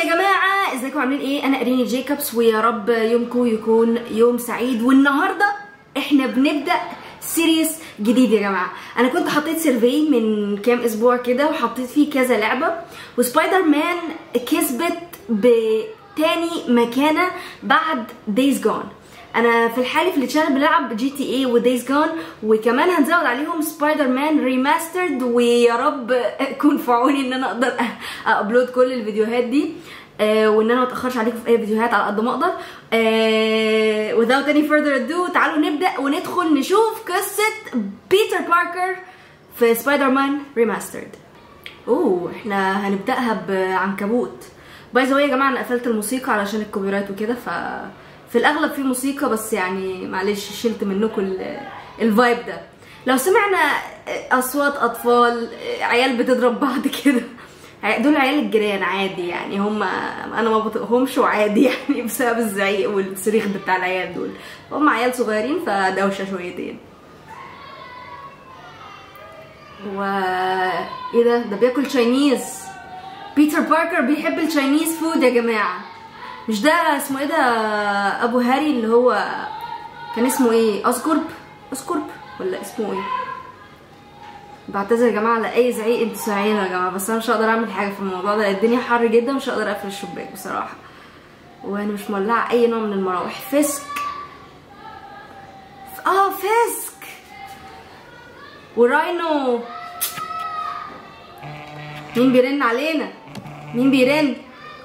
يا جماعه، ازيكم عاملين ايه؟ انا اريني جيكوبس، ويا رب يومكم يكون يوم سعيد. والنهارده احنا بنبدا سيريس جديد يا جماعه. انا كنت حطيت سيرفي من كام اسبوع كده وحطيت فيه كذا لعبه، وسبايدر مان كسبت بتاني مكانه بعد دايز جون. انا في الحالي في الشانل بلعب جي تي اي ودايز جون، وكمان هنزود عليهم سبايدر مان ريماسترد، ويا رب كون في عوني ان انا اقدر ابلود كل الفيديوهات دي، وان انا ما اتاخرش عليكم في اي فيديوهات على قد ما اقدر. without any further ado تعالوا نبدا وندخل نشوف قصه بيتر باركر في سبايدر مان ريماسترد. احنا هنبداها بعنكبوت. باي ذا واي يا جماعه، انا قفلت الموسيقى علشان الكوبي رايت وكده، في الاغلب في موسيقى، بس يعني معلش شلت منكم الفايب ده. لو سمعنا اصوات اطفال، عيال بتضرب بعض كده، دول عيال الجيران عادي يعني، انا ما بطيقهمش وعادي يعني بسبب الزعيق والصريخ بتاع العيال دول. هم عيال صغيرين فدوشه شويتين. ايه ده بياكل تشاينيز. بيتر باركر بيحب التشاينيز فود يا جماعه. مش ده اسمه ايه ده ابو هاري اللي هو كان اسمه ايه؟ اسكورب ولا اسمه ايه؟ بعتذر يا جماعه على اي زعيق انتوا سامعينه يا جماعه، بس انا مش هقدر اعمل حاجه في الموضوع ده، الدنيا حر جدا ومش هقدر اقفل الشباك بصراحه، وانا مش مولعه اي نوع من المراوح. فيسك وراينو. مين بيرن علينا؟ مين بيرن؟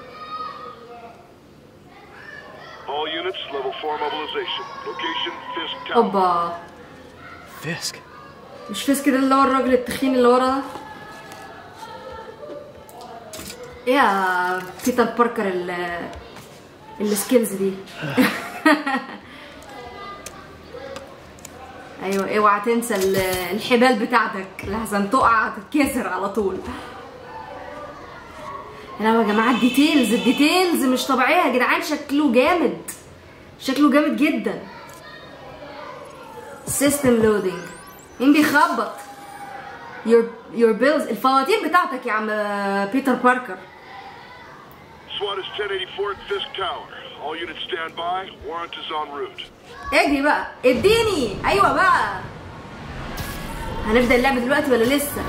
All units, level 4 mobilization. Location, Fisk Tower. اوبا. فيسك؟ مش فيسك ده اللي هو الراجل التخين اللي ورا ده؟ ايه يا بيتر باركر السكيلز دي؟ ايوه، اوعى تنسى الحبال بتاعتك لحسن تقع تتكسر على طول. يا جماعه الديتيلز مش طبيعيه يا جدعان، شكله جامد جدا. سيستم لودينج. مين بيخبط؟ your bills، الفواتير بتاعتك يا عم بيتر باركر. SWAT is 1084 at Fisk Tower. All units stand by. Warrant is en route. اجري بقى، اديني. ايوه بقى، هنبدأ اللعبة دلوقتي ولا لسه؟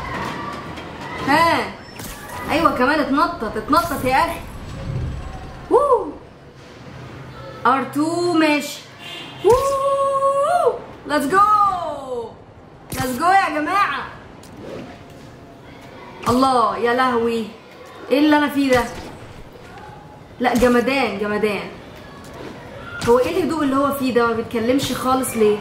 ها، ايوه كمان اتنطط يا اخي. R2 ماشي. ليتس جو يا جماعه. الله يا لهوي، ايه اللي انا فيه ده؟ لا جمدان. هو ايه الهدوء اللي هو فيه ده؟ ما بيتكلمش خالص ليه؟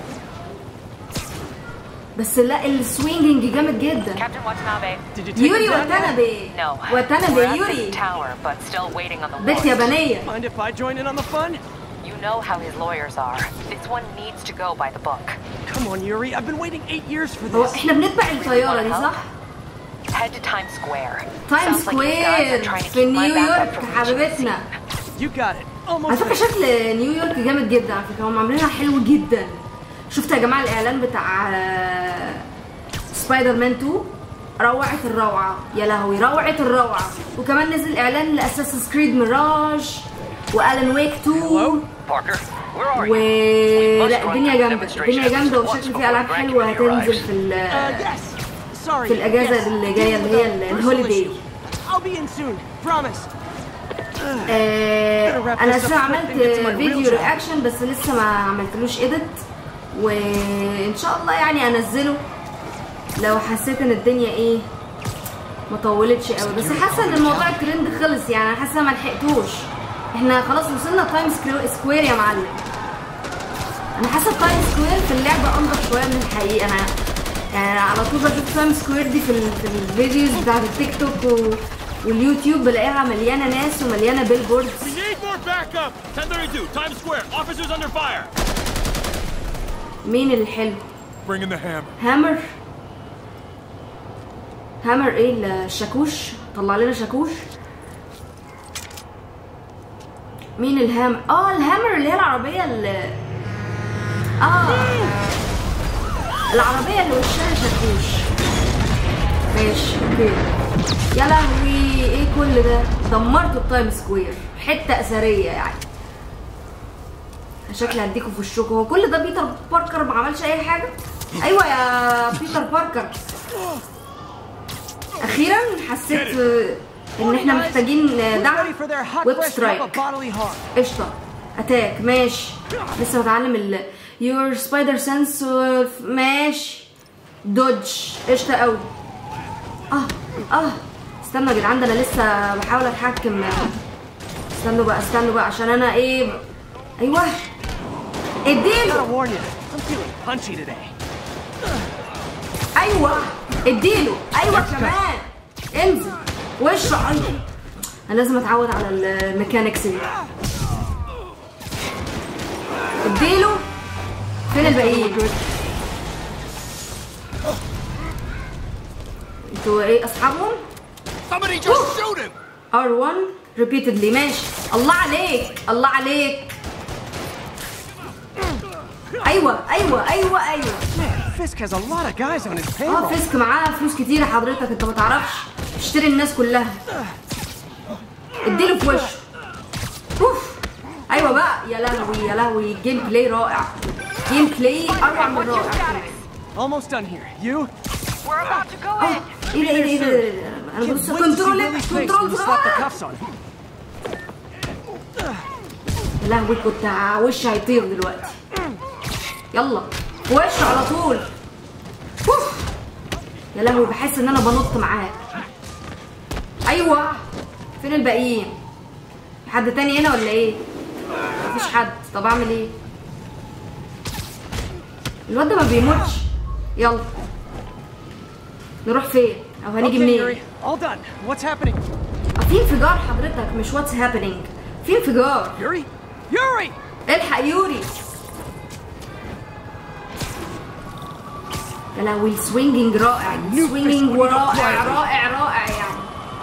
بس لا، السوينجنج جامد جدا. يوري واتانابي يوري، بنت يابانية. You know how his lawyers are. This one needs to go by the book. Come on, Yuri. I've been waiting 8 years for هو this. احنا بنتبع الطيارة دي صح؟ Head to Times Square. تايم سكوير في نيويورك حبيبتنا. You got it. Almost. على فكرة شكل نيويورك جامد جدا، على فكرة هم عاملينها حلو جدا. شفت يا جماعة الإعلان بتاع سبايدر مان 2؟ روعة الروعة يا لهوي، روعة الروعة. وكمان نزل إعلان لأساسنز كريد ميراج وألان ويك 2. لا الدنيا جامدة وشكل في ألعاب حلوة هتنزل في الأجازة اللي جاية اللي هي الهوليداي. أنا أساسا عملت فيديو رياكشن بس لسه ما عملتلوش إيديت، وإن شاء الله يعني أنزله لو حسيت إن الدنيا إيه ما طولتش قوي، بس حاسة إن الموضوع الترند خلص يعني، أنا حاسة ما لحقتوش. احنا خلاص وصلنا تايم سكوير يا معلم. انا حاسه تايم سكوير في اللعبه انضف شويه من الحقيقه. انا يعني على طول بشوف تايم سكوير دي في الفيديوز بتاعت التيك توك واليوتيوب، بلاقيها مليانه ناس ومليانه بيل بوردز. مين الحلو؟ هامر ايه؟ الشاكوش؟ طلع لنا شاكوش. مين الهامر؟ الهامر اللي هي العربية العربية اللي وشها شاكوش. ماشي اوكي. يا لهوي ايه كل ده؟ دمرتوا التايم سكوير، حته اثريه يعني. شكلي هديكوا في وشكوا. هو كل ده بيتر باركر ما عملش اي حاجه؟ ايوه يا بيتر باركر، اخيرا حسيت ان احنا محتاجين دعم. ويب سترايك قشطه. اتاك ماشي. لسه بتعلم يور سبايدر سنس. ماشي. دوج قشطه قوي. استنوا يا جدعان، ده انا لسه بحاول اتحكم. استنوا بقى عشان انا ايه. ايوه اديله. ايوه اديله. ايوه كمان انزل وشه. انا لازم اتعود على الميكانيكس دي. اديله. فين الباقيين؟ انتوا ايه اصحابهم؟ R1 repeatedly. ماشي. الله عليك الله عليك. ايوه. Fisk has a lot of guys on his payroll. فيسك معاه فلوس كتير حضرتك، انت ما تعرفش. اشتري الناس كلها. اديله في وشه. اوف. ايوه بقى. يا لهوي جيم بلاي رائع. جيم بلاي اروع من رائع. Almost done here. You? We're about to go in. ايه ده انا بص. كنترول. يا لهوي كنت وشي هيطير دلوقتي. يلا وش على طول. يا لهوي بحس ان انا بنط معاه. ايوه. فين الباقيين؟ في حد تاني هنا ولا ايه؟ مفيش حد. طب اعمل ايه؟ الواد ده ما بيموتش. يلا نروح فين او هنيجي منين؟ في انفجار حضرتك، مش واتس هابينج. في انفجار. يوري الحق يوري. يا لهوي السوينجينج رائع. السوينجينج رائع يعني.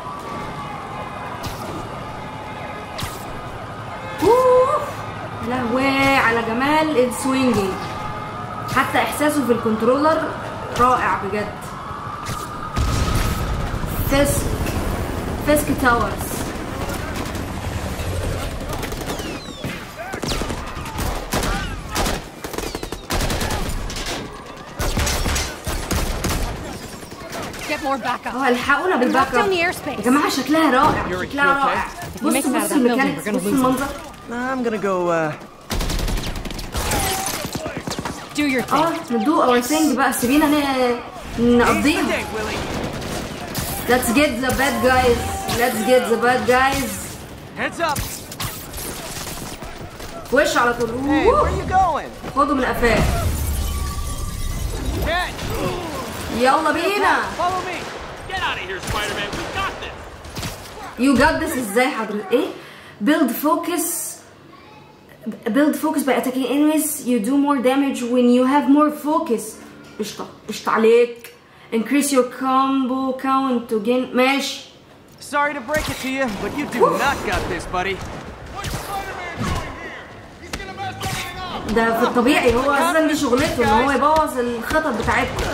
يا لهوي على جمال السوينجينج. حتى احساسه في الكنترولر رائع بجد. فيسك تاورز. الحقونا بالباك اب يا جماعه. شكلها رائع. بص الميكانيكس. بص المنظر. I'm gonna go do your thing. ندو اور ثينج بقى. سيبينا نقضيها. Let's get the bad guys. Heads up. وش على طول. Hey, where are you going? خدوا من قفاه. يلا بينا. Follow me. Get out of here, Spider-Man. We got this. You got this. ازاي حضرتك؟ ايه؟ Build focus by attacking enemies. You do more damage when you have more focus. قشطة عليك. Increase your combo count to gain. ماشي. Sorry to break it to you, but you do not got this, buddy. ده في الطبيعي. هو اصلا دي شغلته ان هو يبوظ الخطط بتاعتكم.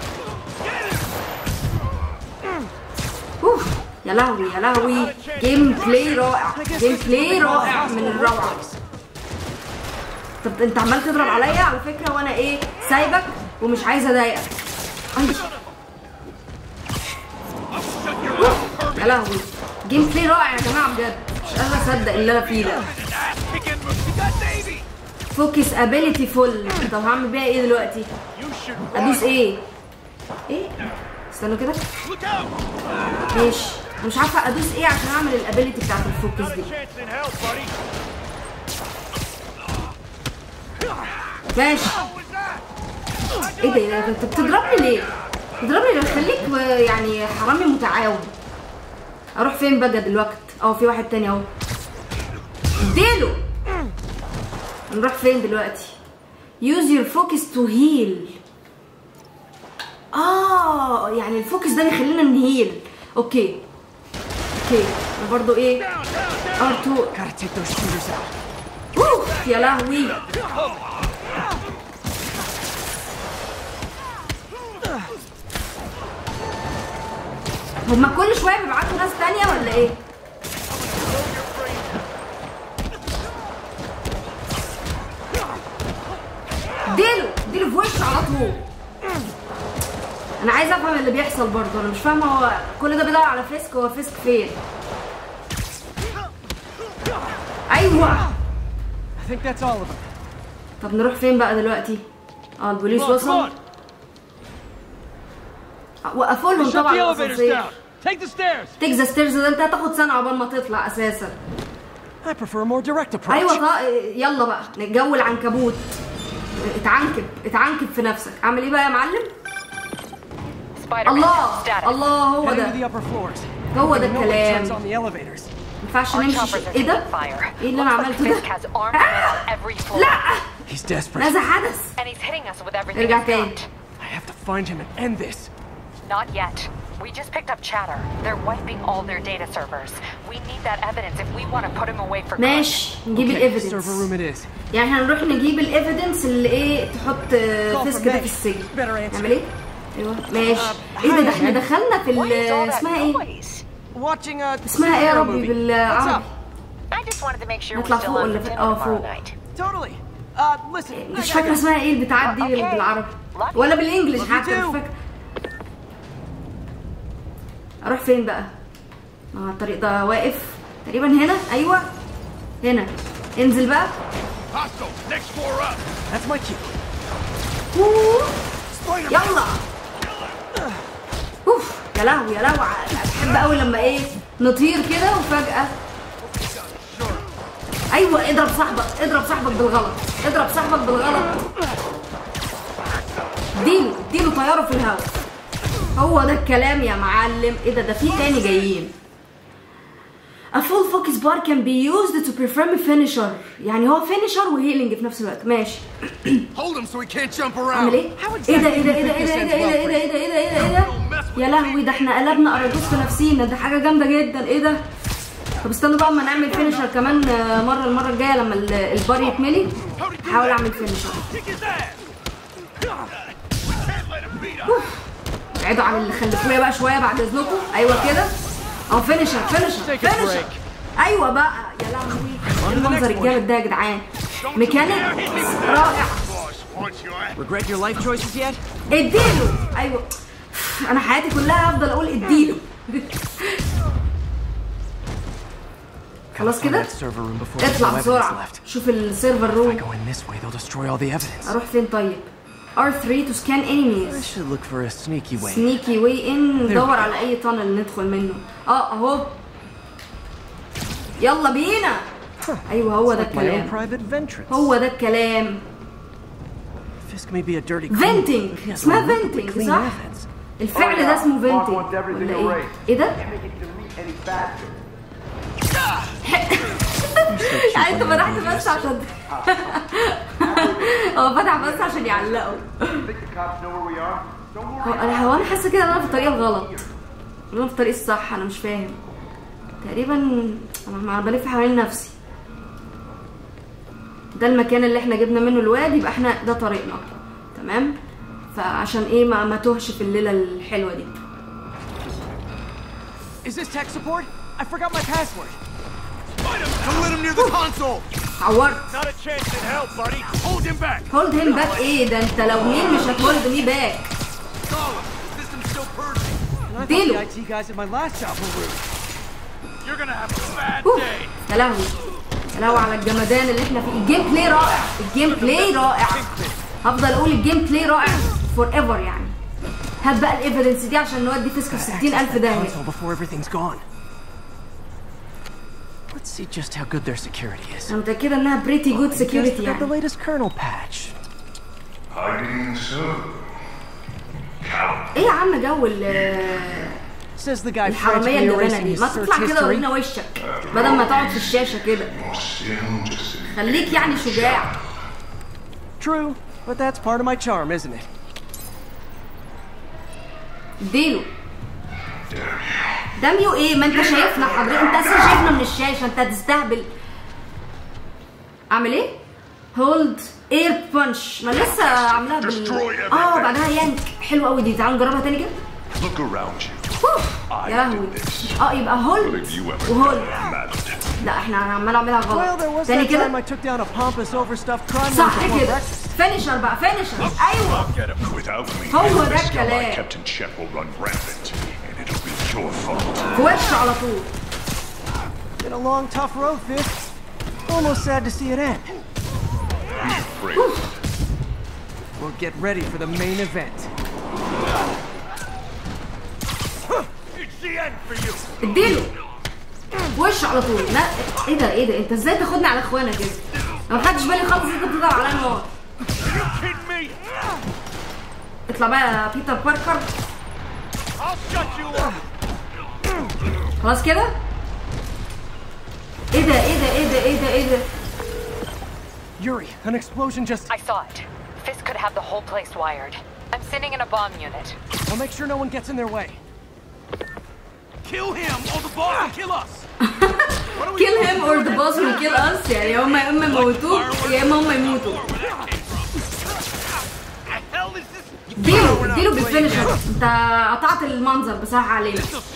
يا لهوي جيم بلاي رائع من الروعه. طب انت عمال تضرب عليا على فكره وانا ايه سايبك ومش عايزه اضايقك. يا لهوي جيم بلاي رائع يا جماعه بجد. مش قادره اصدق اللي انا فيه ده. فوكس ابيليتي فول. طب هعمل بيها ايه دلوقتي؟ ادوس ايه؟ استنوا كده. ماشي. مش عارفه ادوس ايه عشان اعمل الابيليتي بتاعت الفوكس دي. ماشي. ايه ده انت بتضربني ليه؟ خليك يعني حرامي متعاون. اروح فين بقى دلوقتي؟ في واحد تاني اهو. اديله. نروح فين دلوقتي؟ use your focus to heal. يعني الفوكس ده بيخلينا نهيل. اوكي برضو ايه R2. يا لهوي هما كل شويه بيبعتوا ناس تانية ولا ايه؟ اديله في وشه على طول. انا عايزه افهم اللي بيحصل برضه، انا مش فاهمه هو كل ده بيدور على فيسك، هو فيسك فين؟ ايوه. I think that's all of them. طب نروح فين بقى دلوقتي؟ البوليس وصل. وقفوا لهم طبعا الاسانسير. Take the stairs. تيك ذا ستيرز ده انت هتاخد سنه عقبال ما تطلع اساسا. I prefer a more direct approach. ايوه يلا بقى جو العنكبوت. اتعنكب في نفسك. اعمل ايه بقى يا معلم؟ الله هو ده هو ده الكلام. ما ينفعش نمشي. ايه ده؟ ايه اللي انا عملته ده؟ لا ماذا حدث؟ ارجع تاني. I have to find him and end this. Not yet. We just picked up chatter. They're wiping all their data servers. We need that evidence if we want to put him away for good. ماشي نجيب الايفيدنس. Server room it is. يعني هنروح نجيب الايفيدنس اللي ايه تحط فيسك ده في السجن. نعمل ايه؟ ايوه ماشي. ايه ده احنا دخلنا في اسمها ايه؟ اسمها ايه يا ربي بالعربي؟ نطلع فوق ولا فوق؟ مش فاكره اسمها ايه البتاعات دي بالعربي ولا بالانجلش حتى مش فاكره. اروح فين بقى؟ الطريق ده واقف تقريبا هنا. ايوه هنا. انزل بقى. يلا. اوف يا لهوي يا لهوي. بحب قوي لما ايه نطير كده وفجأة. ايوه اضرب صاحبك بالغلط. اديله طياره في الهواء. هو ده الكلام يا معلم. ايه ده في تاني جايين. A full focus bar can be used to perform a finisher. يعني هو finisher وهيلينج في نفس الوقت. ماشي. اعمل ايه؟ ايه ده؟ يا لهوي ده احنا قلبنا اراجوز في نفسينا. ده حاجه جامده جدا. ايه ده؟ طب استنوا بقى اما نعمل فينيشر كمان المره الجايه لما البار يتملي. هحاول اعمل فينيشر. ابعدوا عن اللي خلفويا بقى شويه بعد اذنكم. ايوه كده اهو. فينيشر. ايوه بقى يا لهوي. المنظر الجامد ده يا جدعان. ميكانيك رائع. Regret your life choices yet? اديله. ايوه انا حياتي كلها هفضل اقول اديله. خلاص كده اطلع بسرعه. شوف السيرفر روم. اروح فين طيب؟ R3 to scan enemies. I should look for a sneaky way in. ندور على اي تانل ندخل منه. اهو يلا بينا. ايوه هو ده الكلام. فينتنج. اسمها فينتنج صح؟ الفعل ده اسمه فينتنج ولا ايه؟ ايه ده؟ يعني انت فتحت بس عشان هو فتح بس عشان يعلقوا. هو انا حاسه كده ان انا في الطريق الغلط ولا انا في الطريق الصح؟ انا مش فاهم تقريبا. انا بلف حوالين نفسي. ده المكان اللي احنا جبنا منه الواد، يبقى احنا ده طريقنا تمام. فعشان ايه ما توهش في الليله الحلوه دي. Is this tech support? I forgot my password. Don't let him near the console. عورت. Not a chance in hell, buddy. Hold him back. Hold him back ايه ده؟ انت لو مين مش هتولد مي باك. System's still purging. اديله. The IT guys at my last job were rude. You're gonna have a bad day. يا لهوي على الجمدان اللي احنا فيه. الجيم بلاي رائع. هفضل اقول الجيم بلاي رائع فور ايفر يعني. هات بقى الايفيدنس دي عشان نودي فيسك في 60,000 داهيه. Let's see just how good their security is. انا متأكدة انها pretty good security يعني. The latest kernel patch. Hiding soon. ايه يا عم جو الحرامية اللبنة دي؟ ما تطلع كده ورينا وشك بدل ما تقعد في الشاشة كده. خليك يعني شجاع. True, but that's part of my charm, isn't it? اديله. داميو ايه؟ ما انت شايفنا حضرتك، انت اصلا شايفنا من الشاشه، انت هتستهبل. اعمل ايه؟ هولد اير بانش. ما لسه عاملاها بعدها يانك. حلوه قوي دي. تعالوا نجربها تاني كده. Look around you. يا لهوي. يبقى هولد وهولد. لا احنا عمال اعملها غلط. تاني كده. صح كده. فينيشر بقى فينيشر. ايوه هو ده الكلام. في وشه على طول. Been a long, tough road, Fisk. Almost sad to see it end. We'll get ready for the main event. It's the end for you. اديله وش على طول. لا ايه ده انت ازاي تاخدني على اخوانا كده؟ لو محدش بالي خالص انت بتضرب عليا نار. اطلع بقى يا بيتر باركر. خلاص كده. ايه ده Yuri, an explosion just... I saw it. Fisk could have the whole place wired. I'm sending in a bomb unit. I'll make sure no one gets in their way. Kill him or the boss will kill us. Kill him or the boss will kill us. يعني هم يا اما يموتوك يا اما هم يموتوا. اديله بالفينشر. انت قطعت المنظر بصراحة علينا.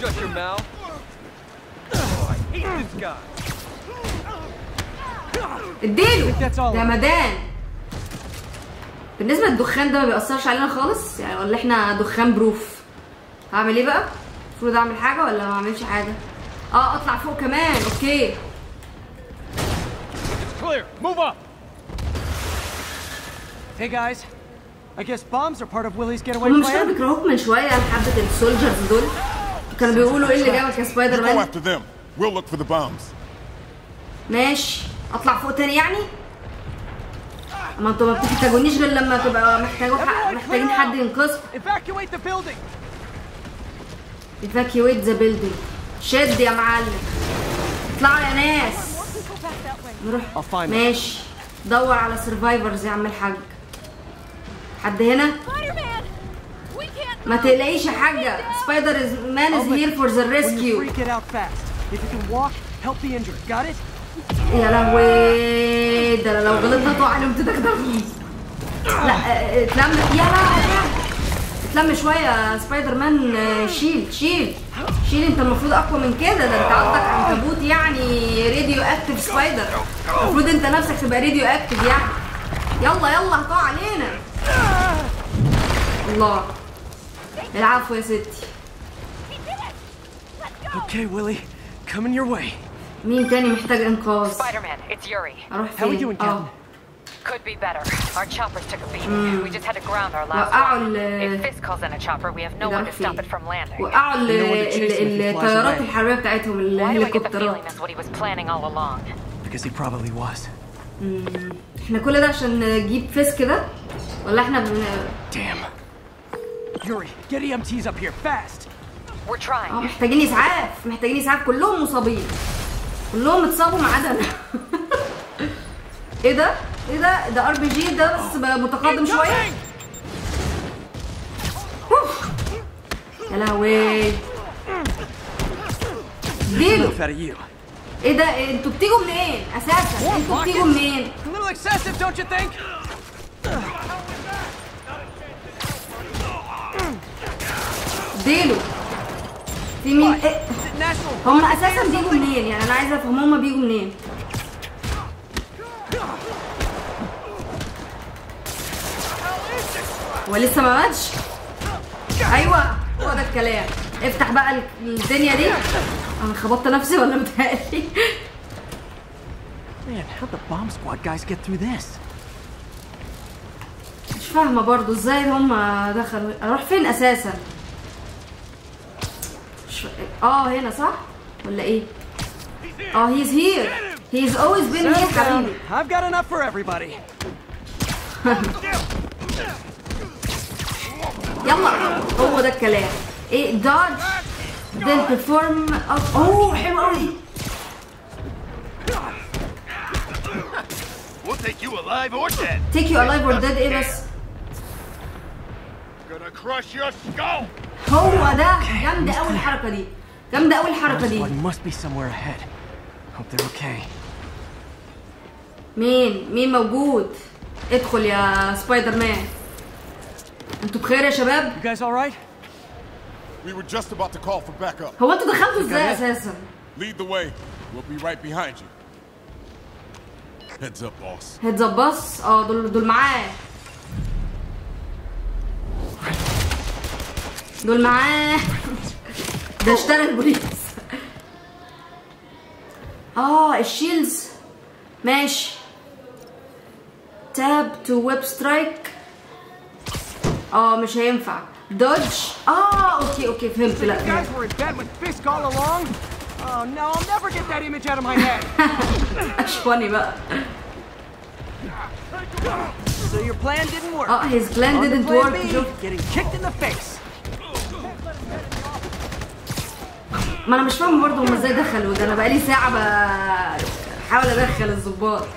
اديله جمدان. بالنسبه للدخان ده ما بيأثرش علينا خالص يعني، ولا احنا دخان بروف؟ هعمل ايه بقى؟ المفروض اعمل حاجه ولا ما اعملش حاجه؟ اطلع فوق كمان. اوكي Hey guys, I guess bombs are part of Willie's getaway هم مش كانوا plan. بيكرهوك من شويه حبه السولجرز دول؟ كانوا بيقولوا ايه اللي جابك يا سبايدر Go مان؟ after them. We'll look for the bombs. ماشي اطلع فوق تاني يعني؟ ما انتوا ما بتحتاجونيش غير لما تبقى محتاجين حد ينقذكم. Evacuate the building. evacuate the building. شد يا معلم. اطلعوا يا ناس. نروح. ماشي دور على سرفايفرز يا عم الحاج. حد هنا؟ ما تقلقيش يا حاجة. سبايدر مان is here for the rescue. يا لهوي ده لو غلطنا تقع عليهم تدغدغ. لا اتلم. يا لهوي اتلم شوية يا سبايدر مان. شيل انت المفروض اقوى من كده. ده انت عندك عنكبوت يعني راديو اكتف سبايدر. المفروض انت نفسك تبقى راديو اكتف يعني. يلا هتقع علينا. الله العفو يا ستي. Okay, Willie, coming your way. مين تاني محتاج انقاذ؟ Spider-Man, it's Yuri. اروح How we doing, فين؟ Captain? Could be better. Our choppers took a beat. We just had to ground our last وقعوا one. ال If Fisk calls in a chopper, we have no one to stop it from landing. وقعوا الطيارات الحربية بتاعتهم Why do I get the الهليكوبترات. feeling that's what he was planning all along? Because he probably was. احنا كل ده عشان نجيب فيسك ده ولا احنا Damn. Yuri, get EMTs up here fast. We're trying. محتاجين اسعاف كلهم مصابين. كلهم اتصابوا ما عدا انا. ايه ده RPG ده بس بقى متقدم شويه. يا لهوي ديلو. ايه ده انتوا بتيجوا منين اساسا؟ انتوا بتيجوا منين؟ A little excessive, don't you think? ديلو في مين؟ إيه؟ هم اساسا بيجوا منين؟ يعني انا عايزه افهم هم بيجوا منين؟ هو لسه ما ماتش؟ ايوه هو ده الكلام. افتح بقى الدنيا دي. انا خبطت نفسي ولا متهيألي؟ Man, how'd the bomb squad guys get through this? مش فاهمه برضو ازاي هم دخلوا. اروح فين اساسا؟ هنا صح ولا ايه؟ he's here. He's always been here حبيبي. I've got enough for everybody. يلا هو ده الكلام. ايه dodge then perform حلو قوي. We'll take you alive or dead. take you alive or dead ايه بس؟ Gonna crush your skull. هو ده. جامدة قوي الحركة دي. Squad must be somewhere ahead. Hope they're okay. مين موجود؟ ادخل يا سبايدر مان. انتوا بخير يا شباب؟ You guys all right? We were just about to call for backup. هو انتوا دخلتوا ازاي اساسا؟ Lead the way. We'll be right behind you. Heads up, boss. هيدز اب باص. دول معاه. دول معاه. ده اشترى البوليس. الشيلدز ماشي. تاب تو ويب سترايك. مش هينفع. دوج. اوكي فهمت. لا You guys were in bed with Fisk all along? Oh no, I'll never get that image out of my head. مش فاني بقى. So your plan didn't work. his plan didn't work. Getting kicked in the face. ما انا مش فاهم برضه هما ازاي دخلوا ده. انا بقالي ساعة بحاول ادخل الظباط.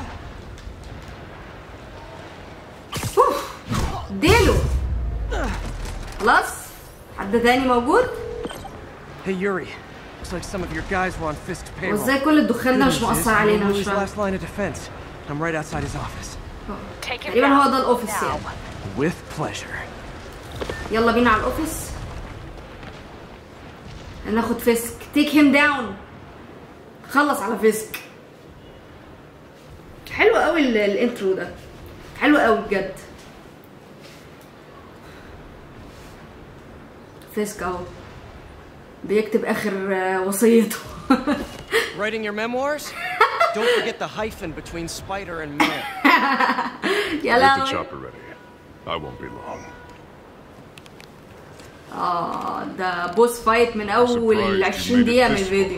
اديله. خلاص. حد تاني موجود؟ Hey Yuri, looks like some of your guys were on Fisk's payroll. وازاي كل الدخان ده مش مؤثر علينا؟ مش فاهم. last line of defense. I'm right outside his office. تقريبا هو ده الاوفيس يعني. With pleasure. يلا بينا على الاوفيس. ناخد فيسك. تيك هيم داون. خلص على فيسك. حلو قوي الانترو ده. حلو قوي بجد. فيسك اهو بيكتب اخر وصيته. Writing your memoirs? Don't forget the hyphen between spider and man. يا Get the لهوي. chopper ready. I won't be long. ده بوس فايت من اول 20 دقيقة من الفيديو.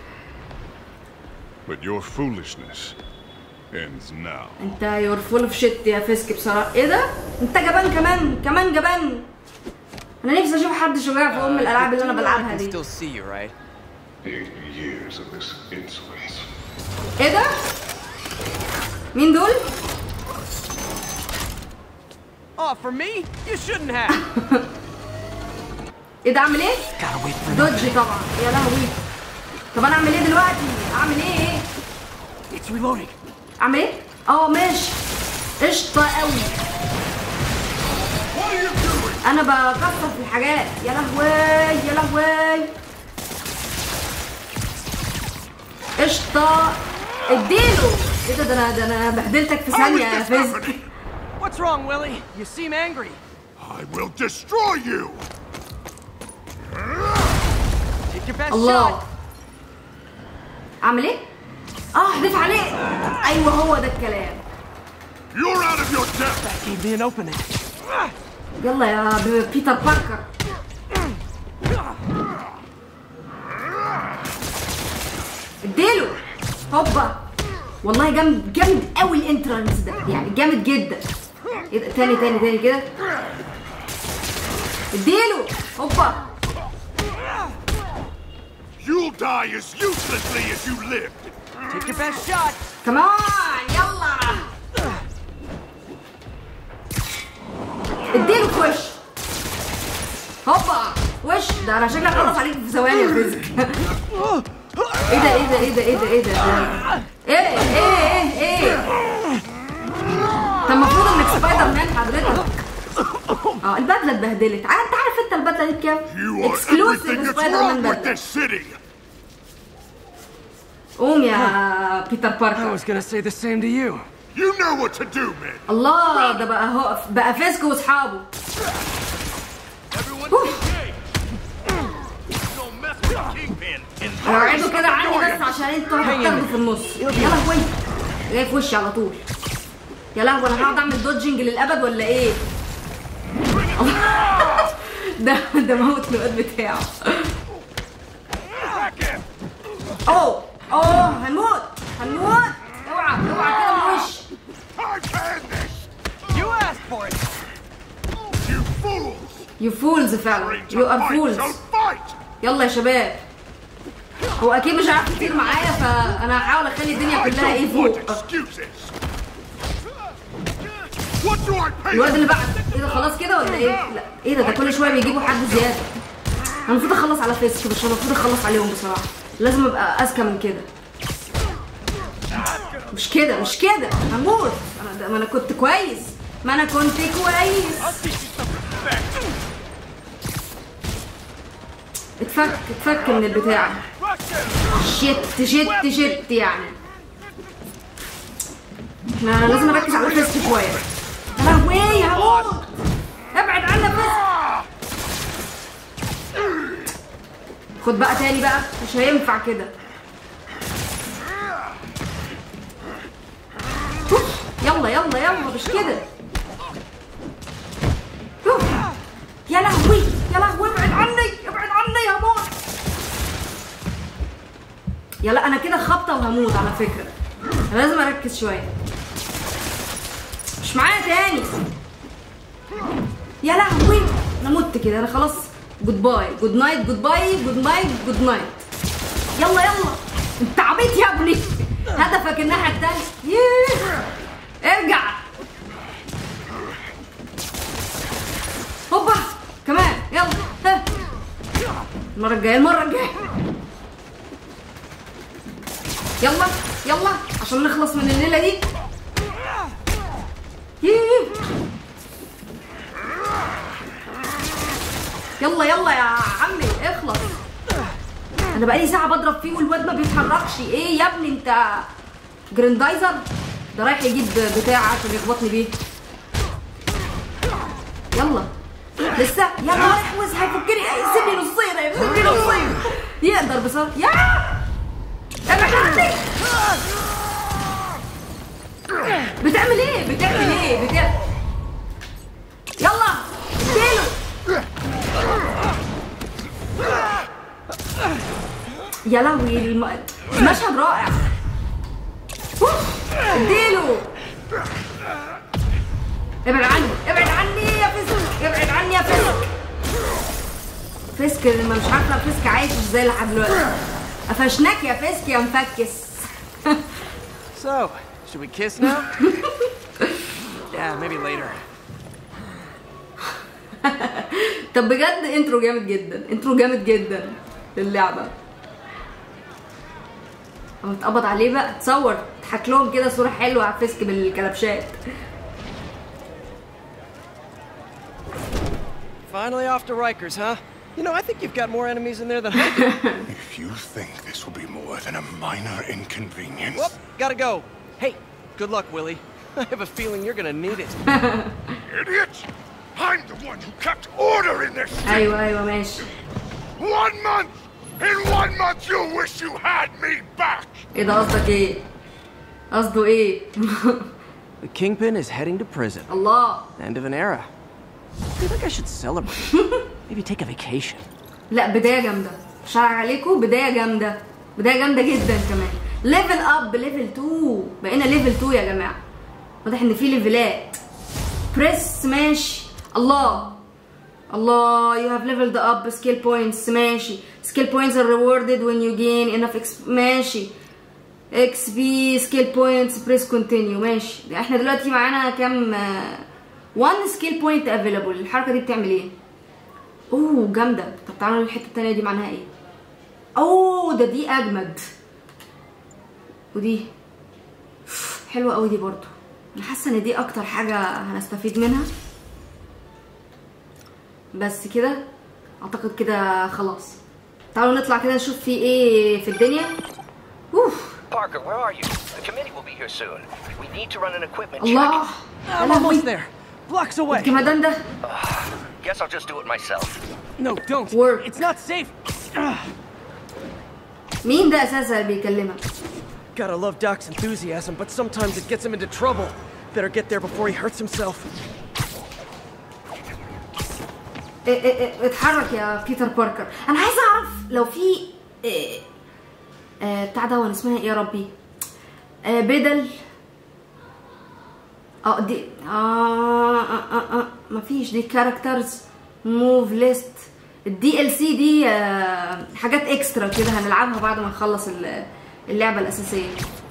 But your foolishness ends now. انت يور فول اوف شيت يا فيسك بصراحة. ايه ده؟ انت جبان كمان جبان. انا نفسي اشوف حد شجاع في ام الالعاب اللي انا بلعبها دي. Still see you, right? 8 years of this insolence. ايه ده؟ مين دول؟ Oh, for me? You shouldn't have. ايه ده؟ اعمل ايه؟ Gotta wait for دوج طبعا. يا لهوي. طب انا اعمل ايه دلوقتي؟ اعمل ايه؟ It's reloading. اعمل ايه؟ ماشي. قشطة قوي. انا بكسر في الحاجات. يا لهوي. قشطة. اديله. ايه ده انا بهدلتك في ثانية يا فيسك. What's wrong, Willie? You seem angry. I will destroy you. Take your best الله. shot. اعمل ايه؟ احذف عليه. ايوه هو ده الكلام. You're out of your depth. That gave me an opening. يلا يا بيتر باركر. اديله. هوبا. والله جامد قوي الانترانس ده. يعني جامد جدا. ايه ده؟ تاني كده. اديله. هوبا. You'll die as uselessly as you lived. Take your best shot. كمان. يلا. اديله في وش. هوبا. وش ده. انا شكلي هخلص عليك في ثواني يا فيزيك. ايه ده؟ ايه؟ طب المفروض انك سبايدر مان حضرتك. البدله اتبهدلت. انت عارف انت البدله دي بكام؟ You are اكسكلوسيف everything that's سبايدر مان wrong with بدله. this city. قوم يا بيتر I باركر. was gonna say the same to you. You know what to do, man. الله. ده بقى فيسك واصحابه. Everyone's okay. Don't mess with Kingpin. اقعدوا كده عني بس عشان انتوا هتاخدوا في النص. يا لهوي. جاي في وشي على طول. يا لهوي. انا هقعد اعمل دوجنج للابد ولا ايه؟ ده موت الواد بتاعه. هنموت. اوعى كده من وش. I banned this. You asked for it. You fools. You fools فعلا. You are fools. So fight. يلا يا شباب. هو اكيد مش عارف كتير معايا فانا هحاول اخلي الدنيا I كلها ايه don't فوق. want excuses. What do I pay? الواد اللي بعد. ايه ده؟ خلاص كده ولا ايه؟ لا. ايه ده كل شويه بيجيبوا حد زياده. انا المفروض اخلص على فيسك مش المفروض اخلص عليهم بصراحه. لازم ابقى اذكى من كده. مش كده. هموت. ما انا كنت كويس. اتفك من البتاع. شت يعني. احنا لازم نركز على فيسك شويه. يا لهوي هموت. ابعد عنا فيسك. خد بقى تاني بقى، مش هينفع كده. يلا مش كده. يا لهوي ابعد عني هموت. يلا انا كده خبطه وهموت على فكره. انا لازم اركز شويه. مش معايا تاني. يا لهوي انا مت كده. انا خلاص. جود باي جود نايت جود باي جود نايت جود نايت. يلا انت عبيط يا ابني. هدفك الناحيه التانيه. ارجع. هوبا كمان. يلا ها. المره الجايه يلا عشان نخلص من الليله دي. يلا يا عمي اخلص. انا بقالي ساعه بضرب فيه والواد ما بيتحركش. ايه يا ابني انت جراندايزر؟ ده رايح يجيب بتاع عشان يخبطني بيه. يلا لسه. يلا احوز هيفكني. سيبني نصين. يقدر بصراحه. يا ابعد عني. بتعمل ايه؟ يلا اديله. يا لهوي المشهد رائع. اديله. ابعد عني يا فيسك. فيسك ما مش عارفه فيسك عايش ازاي لحد دلوقتي. قفشناك يا فيسك يا مفكس. So, should we kiss now? Yeah, maybe later. طب بجد انترو جامد جدا للعبه. اما اتقبض عليه بقى تصور تضحك لهم كده صوره حلوه على فيسك بالكلبشات. Finally off to Rikers, huh? You know, I think you've got more enemies in there than I do. If you think this will be more than a minor inconvenience... Whoop, gotta go. Hey, good luck, Willie. I have a feeling you're gonna need it. Idiots! I'm the one who kept order in this city! ايوه ماشي. 1 month! In 1 month you'll wish you had me back! ايه ده قصده ايه؟ The Kingpin is heading to prison. الله. End of an era. I think I should celebrate. Maybe take a vacation. لا بداية جامدة. مش عليكم بداية جامدة جدا كمان. ليفل اب ليفل 2. بقينا ليفل 2 يا جماعة. واضح ان في ليفلات. بريس ماشي. الله you have leveled up skill points. ماشي. skill points are rewarded when you gain enough ماشي. XP skill points press continue. ماشي. احنا دلوقتي معانا كام 1 skill point available. الحركة دي بتعمل ايه؟ اوه جامدة. طب تعالوا الحتة التانية دي معناها ايه؟ اوه دي اجمد. ودي حلوة قوي دي برضو. انا حاسة ان دي اكتر حاجة هنستفيد منها. بس كده اعتقد كده خلاص. تعالوا نطلع كده نشوف في ايه في الدنيا. Parker, where are you? The committee will be here soon. We need to run an equipment check. الله. I'm almost there. Blocks away. الجمدان ده. Guess I'll just do it myself. No, don't. Work. It's not safe. مين ده اساسا اللي بيكلمك؟ Gotta love Doc's enthusiasm, but sometimes it gets him into trouble. Better get there before he hurts himself. اتحرك يا بيتر باركر. انا عايزه اعرف لو في بتاع ده اسمها ايه يا ربي؟ بدل دي مفيش. دي كاركترز موف ليست. الدي ال سي دي حاجات اكسترا كده هنلعبها بعد ما نخلص اللعبه الاساسيه.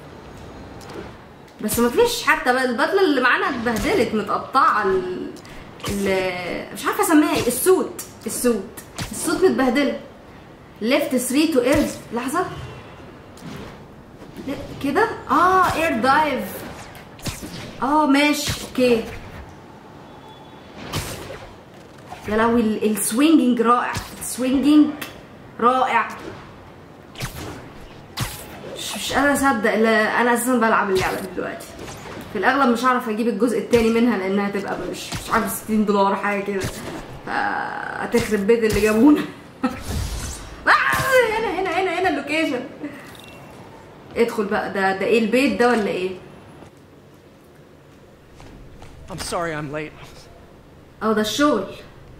بس مفيش حتى البدله اللي معانا اتبهدلت متقطعه. مش عارفه اسميها ايه. السوت متبهدله. ليفت 3 تو ايرز. لحظه كده. اير دايف. ماشي اوكي. يا لهوي السوينجينج رائع. السوينجينج رائع. مش قادره اصدق انا اساسا بلعب اللعبه دي دلوقتي. في الاغلب مش هعرف اجيب الجزء التاني منها لانها هتبقى مش عارف $60 حاجه كده، هتخرب بيت اللي جابونا. هنا اللوكيشن. ادخل بقى. ده ايه البيت ده ولا ايه؟ I'm sorry I'm late. ده الشغل.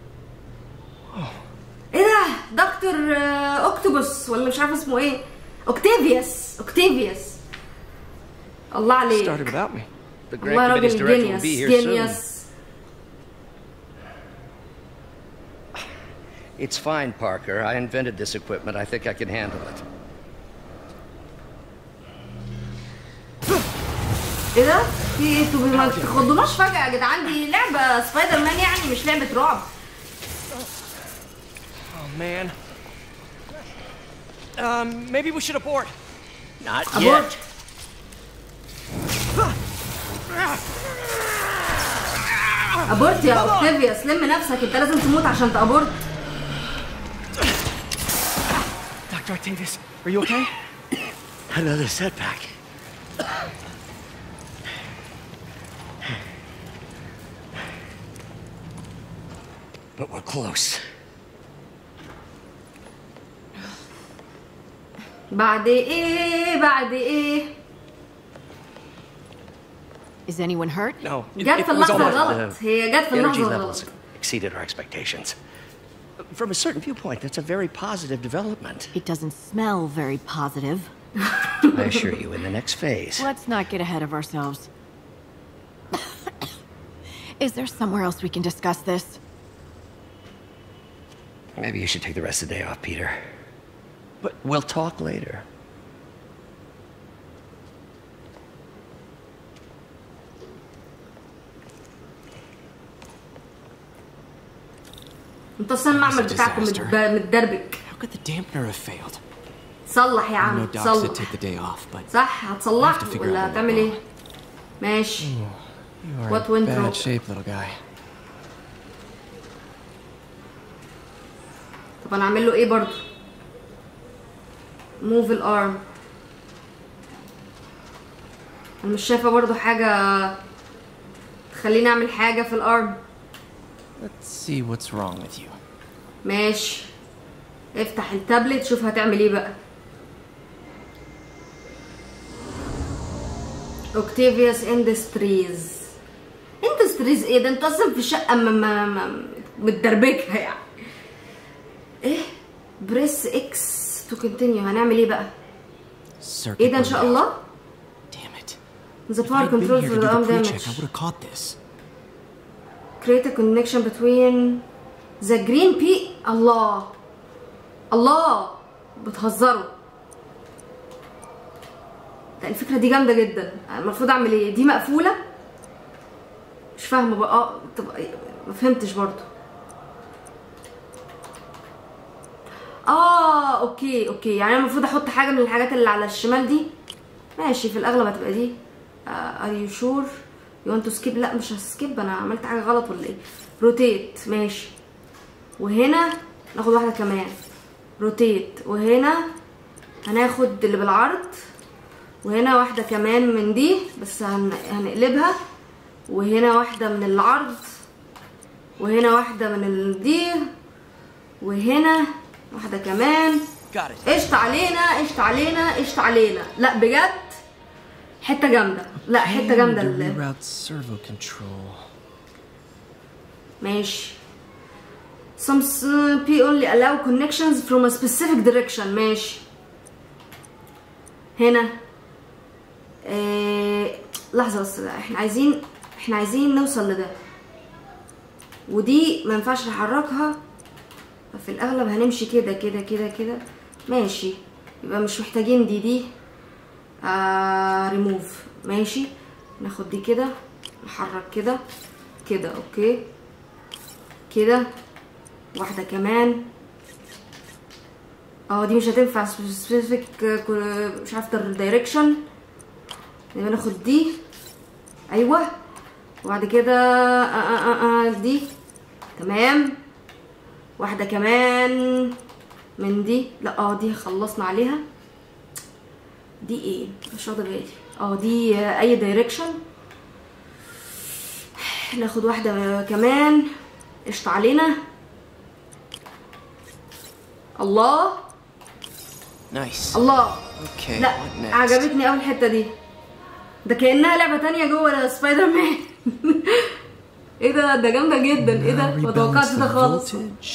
ايه ده؟ دكتور اوكتوبوس ولا مش عارفه اسمه ايه؟ اوكتافيوس. الله عليك. Started without me. The grant والله committee's راجل director will be here جينيوس. It's fine, Parker. I invented this equipment. I think I can handle it. ايه ده؟ في ايه؟ انتوا ما تخضوناش فجأة يا جدعان، دي لعبة سبايدر مان يعني مش لعبة رعب. Oh man. Maybe we should abort. Not abort. yet. ابورت يا اوكتافيوس، لم نفسك، انت لازم تموت عشان تابورت. Dr. Octavius, are you okay? Another setback. But we're close. بعد ايه؟ Is anyone hurt? No, جت في اللحظة غلط. هي جت في energy اللحظة levels غلط. exceeded our expectations. From a certain viewpoint, that's a very positive development. It doesn't smell very positive. I assure you, in the next phase. Let's not get ahead of ourselves. Is there somewhere else we can discuss this? Maybe you should take the rest of the day off, Peter. But we'll talk later. انت اصلا المعمل بتاعكم متدربك. How could the dampener have failed? صلح يا I عم، know Doc said صلح. take the day off, but صح، هتصلح I have to figure ولا out هتعمل ايه؟ ماشي. you are What in went bad wrong? shape, little guy. طب انا اعمل له ايه برضو؟ موف الارم. انا مش شايفه برضو حاجه تخليني اعمل حاجه في الارم. Let's see what's wrong with you. ماشي، افتح التابلت شوف هتعمل ايه بقى. اوكتافيوس اندستريز ايه ده؟ انتوا اصلا في شقه متدربكه يعني. ايه؟ بريس اكس تو كونتينيو. هنعمل ايه بقى؟ ايه ده ان شاء الله؟ Damn it. The power control for the arm damage. I would have caught this. Create a connection between the green pea. الله بتهزروا. ده الفكرة دي جامدة جدا. المفروض اعمل ايه؟ دي مقفولة؟ مش فاهمة بقى. طب ما فهمتش برضو. اوكي يعني انا المفروض احط حاجة من الحاجات اللي على الشمال دي. ماشي، في الاغلب هتبقى دي. Are you sure you want to skip؟ لا مش هسكيب، انا عملت حاجة غلط ولا ايه؟ روتيت. ماشي، وهنا ناخد واحدة كمان روتيت، وهنا هناخد اللي بالعرض، وهنا واحدة كمان من دي بس هنقلبها، وهنا واحدة من العرض، وهنا واحدة من دي، وهنا واحدة كمان. قشطة علينا. لا بجد حتة جامدة. لا حتة جامدة. ماشي. Some P only allow connections from a specific direction. ماشي. هنا لحظة بس، احنا عايزين نوصل لده، ودي ما ينفعش نحركها، ففي الاغلب هنمشي كده كده كده كده. ماشي، يبقى مش محتاجين دي ريموف. ماشي، ناخد دي كده نحرك كده كده. اوكي كده، واحدة كمان. دي مش هتنفع سبيسيفيك، مش عارفه الدايركشن. يبقى ناخد دي. ايوه، وبعد كده دي. تمام، واحده كمان. من دي. لا دي خلصنا عليها. دي ايه؟ مش واخده بالي. دي اي دايركشن. ناخد واحده كمان. قشطة علينا. الله نايس. الله. اوكي. لا عجبتني اول الحته دي. ده كانها لعبه تانية جوه سبايدر مان. ايه ده جامده جدا. ايه ده؟ ما توقعتش ده خالص.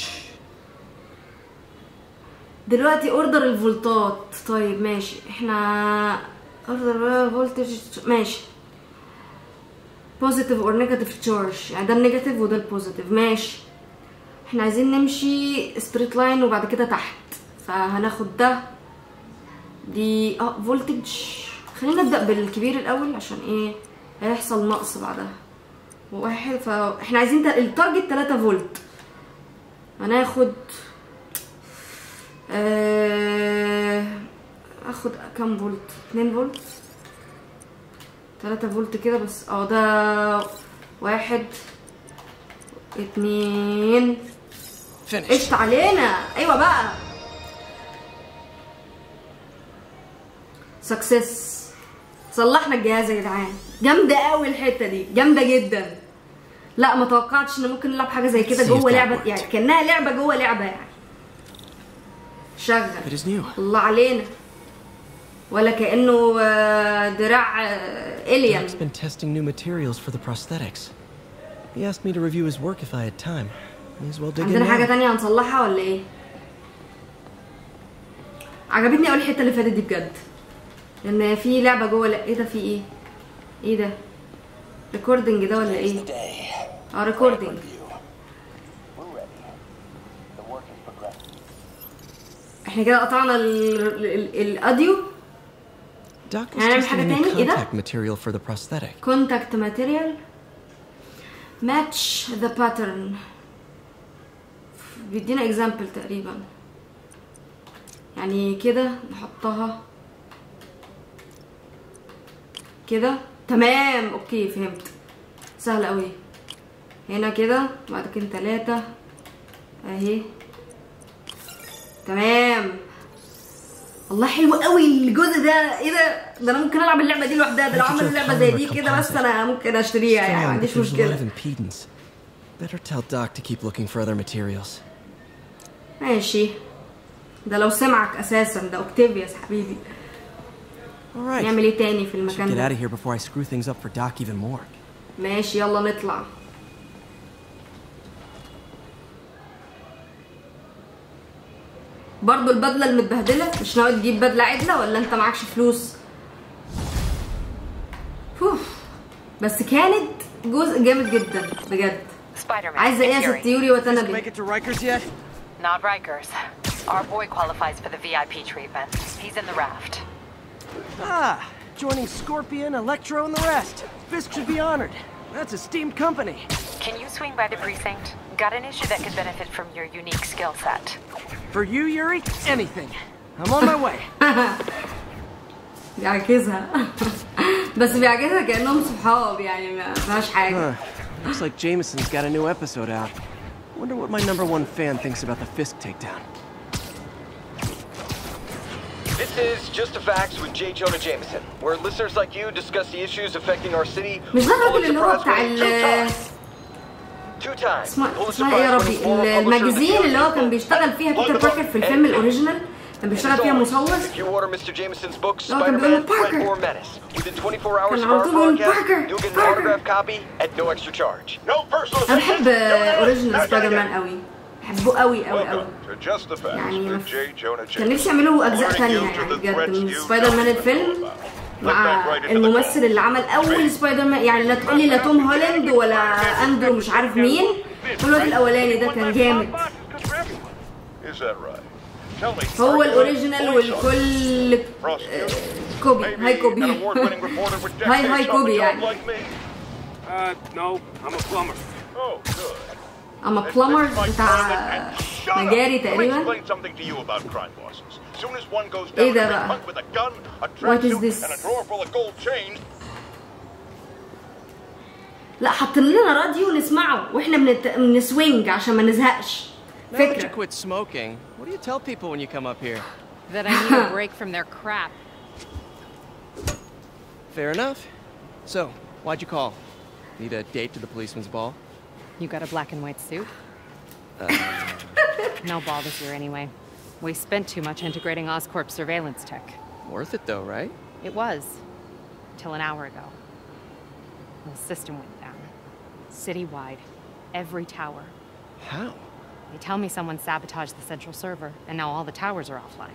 دلوقتي اوردر الفولتات. طيب ماشي، احنا اوردر فولتج ماشي. بوزيتيف اور نيجاتيف تشارج، يعني ده النيجاتيف وده البوزيتيف. ماشي، احنا عايزين نمشي ستريت لاين وبعد كده تحت، فهناخد ده. دي فولتج. خلينا نبدا بالكبير الاول عشان ايه هيحصل نقص بعدها. واحد، فاحنا عايزين التارجت 3 فولت. هناخد اخد كام فولت؟ 2 فولت 3 فولت كده بس. ده 1 2. قشطة علينا. ايوه بقى، سكسس. صلحنا الجهاز يا جدعان. جامده قوي الحته دي، جامده جدا. لا ما توقعتش ان ممكن نلعب حاجه زي كده جوه لعبه، يعني كانها لعبه جوه لعبه يعني. شغل. الله علينا. ولا كانه دراع الين. Doc's been testing new materials for the prosthetics. He asked me to review his work if I had time. May as well dig in. عندنا حاجه تانية هنصلحها ولا ايه؟ عجبتني اول الحته اللي فاتت دي بجد، لان في لعبه جوه. لا ايه ده؟ في ايه؟ ايه ده؟ ريكوردنج ده ولا ايه؟ ريكوردنج. احنا كده قطعنا الاوديو. هنعمل حاجه تاني. ايه ده؟ كونتاكت ماتيريال ماتش ذا باترن. بيدينا اكزامبل تقريبا، يعني كده نحطها كده. تمام اوكي فهمت. سهل قوي. هنا كده بعد كده 3 اهي. تمام. الله حلو قوي الجزء ده. ايه ده انا ممكن العب اللعبه دي لوحدها. ده لو عملوا لعبه زي دي كده بس انا ممكن اشتريها يعني، ما عنديش مشكله. Better tell Doc to keep looking for other materials. ماشي. ده لو سمعك اساسا. ده اوكتافيوس حبيبي. نعمل ايه تاني في المكان ده؟ Get out of here before I screw things up for Doc even more. ماشي يلا نطلع. برضو البدله المتبهدله. مش ناوي تجيب بدله عدله ولا انت معكش فلوس؟ بس كانت جزء جامد جدا بجد. عايزه ايه يا ست يوري وتنبي؟ Not Rikers. Our boy qualifies for the VIP treatment. He's in the raft. Joining Scorpion, Electro, and the rest. Fisk should be honored. That's a steamed company. Can you swing by the precinct? Got an issue that could benefit from your unique skill set. For you, Yuri, anything. I'm on my way. بيعكسها. بس بيعكسها كأنهم صحاب يعني ما فيهاش حاجة. Looks like Jameson's got a new episode out. Wonder what my #1 fan thinks about the Fisk takedown. This is Just the Facts with J. Jonah Jameson, where listeners like you discuss the issues affecting our city. مش ده الراجل اللي هو بتاع اسمها ايه يا ربي؟ الماجازين اللي هو كان بيشتغل فيها بيتر باركر في الفيلم الاوريجينال. كان بيشتغل فيها مصور. كان بيقول باركر. كان على طول بيقول باركر باركر. انا بحب اوريجينال سبايدر مان قوي. بحبه قوي قوي قوي. يعني كان نفسي يعملوا اجزاء ثانيه يعني بجد من سبايدر مان الفيلم مع الممثل اللي عمل اول سبايدر مان. يعني لا تقولي لا توم هولاند ولا اندرو مش عارف مين. الواد الاولاني ده كان جامد. هو الاوريجينال والكل كوبي. هاي كوبي. هاي كوبي يعني. I'm a plumber بتاع مجاري تقريبا. ايه ده بقى؟ What is this؟ لا حاطين لنا راديو نسمعه واحنا بنسوينج عشان ما نزهقش. Now that you فكرة. quit smoking, what do you tell people when you come up here? That I need a break from their crap. Fair enough. So, why'd you call? Need a date to the policeman's ball? You got a black and white suit? No ball this year anyway. We spent too much integrating Oscorp's surveillance tech. Worth it though, right? It was. Until an hour ago. The system went down. Citywide. Every tower. How? They tell me someone sabotaged the central server, and now all the towers are offline.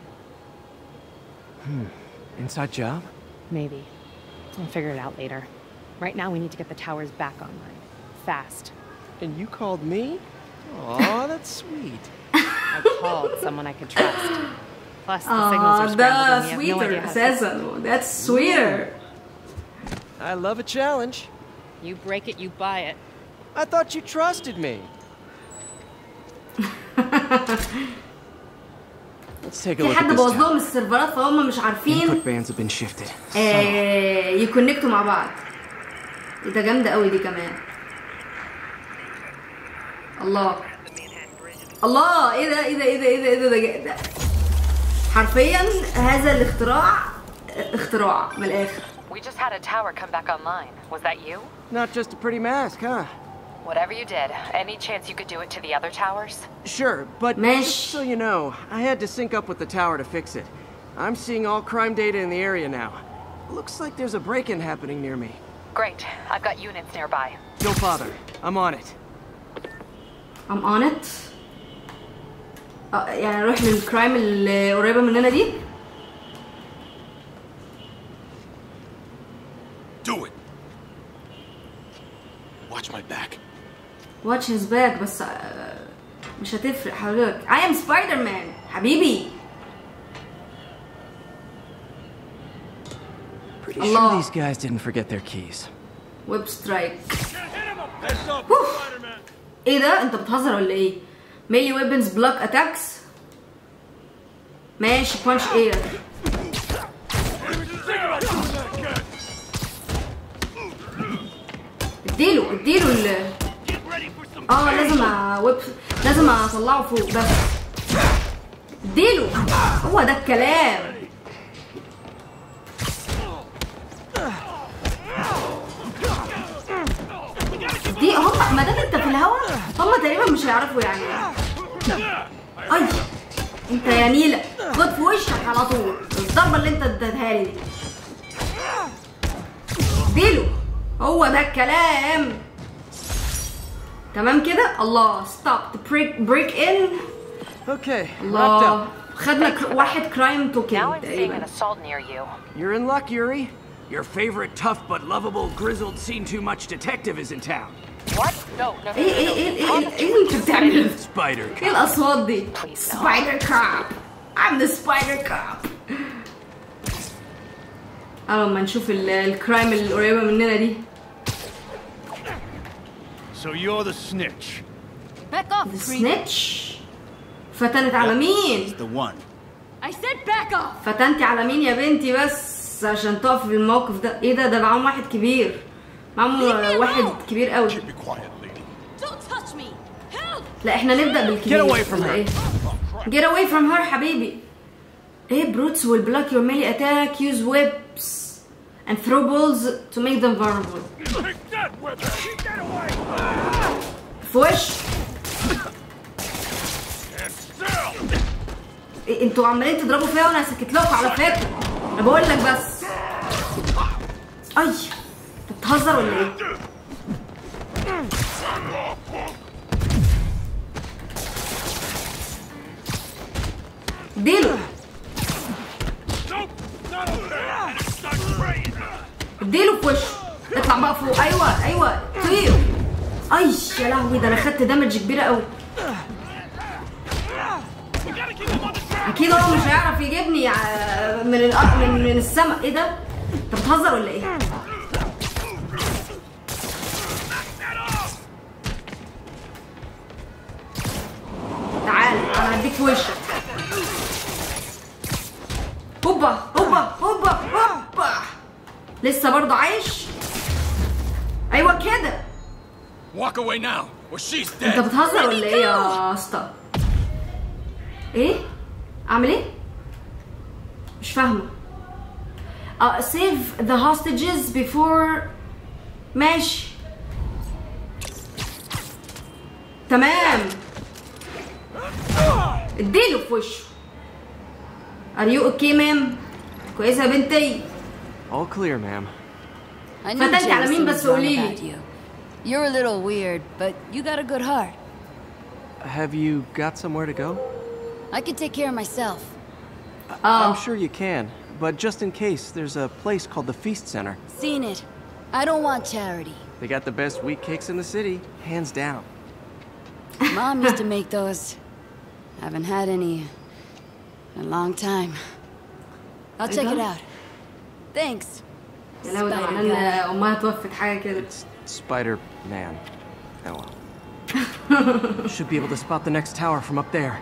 Inside job? Maybe. I'll figure it out later. Right now we need to get the towers back online. Fast. And you called me? Aw, that's sweet. I called someone I could trust. Plus, the signals are scrambled and we have no idea how to... اساسا. That's sweeter. I love a challenge. You break it, you buy it. I thought you trusted me. Let's take a في look at حد this بوظ لهم tower. السيرفرات فهم مش عارفين Input bands have been shifted. يكونكتوا مع بعض. ايه ده جامده قوي دي كمان. الله الله ايه ده ايه ده ايه ده ايه ده ايه ده حرفيا هذا الاختراع اختراع من الاخر. We just had a tower come back online. Was that you? Not just a pretty mask, huh? Whatever you did, any chance you could do it to the other towers? Sure, but Mesh. just so you know, I had to sync up with the tower to fix it. I'm seeing all crime data in the area now. Looks like there's a break-in happening near me. Great. I've got units nearby. Don't bother. I'm on it. I'm on it. يعني نروح للكرايم اللي قريبه مننا دي. Do it. Watch my back. Watch his back بس مش هتفرق حضرتك. I am Spider-Man حبيبي. Pretty Allah. sure these guys didn't forget their keys. ويب سترايك. ايه ده انت بتهزر ولا ايه؟ ميلي ويبنز بلوك اتاكس. ماشي بانش اير. اديله لازم اطلعه فوق بس. اديله هو ده الكلام. دي هم ما دام انت في الهوا هم تقريبا مش هيعرفوا يعني. اي انت يا نيلة خد في وشك على طول الضربة اللي انت اديتها لي دي. اديله هو ده الكلام. تمام كده. الله ستوب بريك ان. Okay, wrapped الله up. خدنا واحد كرايم Now توكن I'm seeing an تقريبا. assault near you. You're in luck, Yuri. Your favorite tough but lovable, grizzled, seen-too-much detective is in town. What? No. ايه اللي انت بتعمله؟ Spider ايه الاصوات دي؟ Please no. سبايدر كاب. I'm the spider cop. ما نشوف الكرايم القريبة مننا دي. So you're the snitch. Back off, سنيتش. فتنت على مين؟ The one. I said back off! فتنتي على مين يا بنتي بس عشان تقف في الموقف ده؟ ايه ده معاهم واحد كبير. معاهم واحد كبير قوي. Be quiet, lady. Don't touch me! Help! لا احنا نبدأ بالكبير. Get away from her. إيه؟ Get away from her حبيبي. ايه بروتس will block your melee attack, use whips and throw balls to make them vulnerable. Take that, weapon! Get away! في وش. And still! إيه انتوا عمالين تضربوا فيا وانا سكت لكم على فكرة. انا بقول لك بس. اي انت بتهزر ولا ايه؟ اديله اديله في وشه. اطلع بقى فوق. ايوه طير. اي يا لهوي ده انا خدت دامج كبيره قوي. اكيد هو مش هيعرف يجيبني من السما. ايه ده انت بتهزر ولا ايه؟ تعال انا هديك في وشك. هوبا لسه برضه عايش. ايوه كده. Walk away now, or she's انت dead. بتهزر ولا ايه يا اسطى؟ ايه اعمل ايه؟ مش فاهمه. save the hostages before. ماشي تمام. اديله في وشه. are you okay ma'am؟ كويسه يا بنتي. All clear, ma'am. I knew فتنتي على مين Jameson بس was wrong قوليلي. about you. You're a little weird, but you got a good heart. Have you got somewhere to go? I can take care of myself. I'm sure you can, but just in case, there's a place called the Feast Center. Seen it. I don't want charity. They got the best wheat cakes in the city, hands down. Mom used to make those. Haven't had any in a long time. I'll check it out. Thanks. يا لو ده معناه ان امها توفت حاجه كده. Spider-Man. Oh well. Should be able to spot the next tower from up there.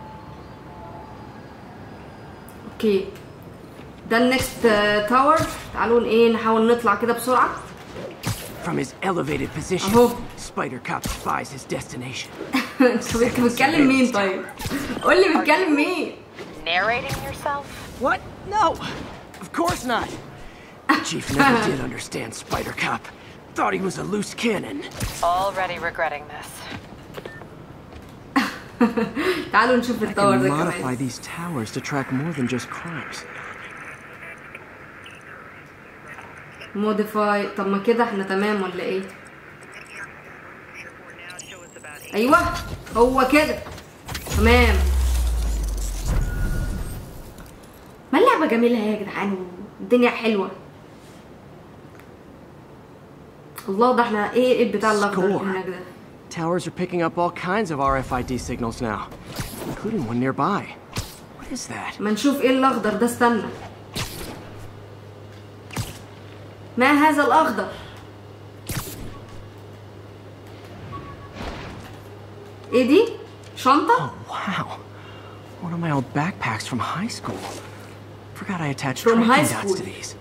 اوكي ده النكست تاور. تعالوا ايه نحاول نطلع كده بسرعه. From his elevated position, أهو. Spider Cop spies his destination. انت بتكلم مين طيب؟ قول لي بتكلم مين؟ Narrating yourself? What? No! Of course not! Chief never did understand Spider Cop. Thought he was a loose cannon. Already regretting this. تعالوا نشوف I التاور can ده modify كمان. these towers to track more than just crimes. موديفاي. طب ما كده احنا تمام ولا ايه؟ ايوه هو كده تمام. ما اللعبه جميله يا جدعان والدنيا حلوه. الله ده احنا ايه البتاع الاخضر اللي هناك ده؟ Towers are picking up all kinds of RFID signals now, including one nearby. What is that? ما نشوف ايه الاخضر ده. استنى. ما هذا الاخضر؟ ايه دي؟ شنطة؟ Oh, wow. One of my old backpacks from high school. Forgot I attached From high tracking dots school. to these.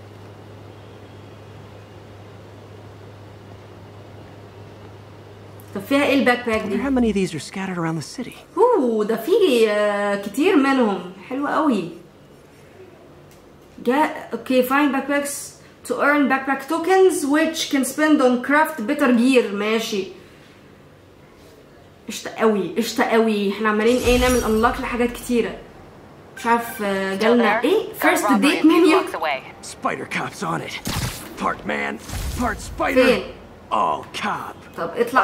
طب فيها ايه الباك باك I wonder دي؟ how many of these are scattered around the city. ده في كتير منهم. حلو قوي. اوكي find backpacks to earn backpack tokens which can spend on craft better gear. ماشي قشطة قوي قشطة قوي. احنا عمالين ايه نعمل unlock لحاجات كتيرة. مش عارف جالنا ايه first date menu. Spider Cop's on it. Part man, part spider. فين؟ All cop. طب اطلع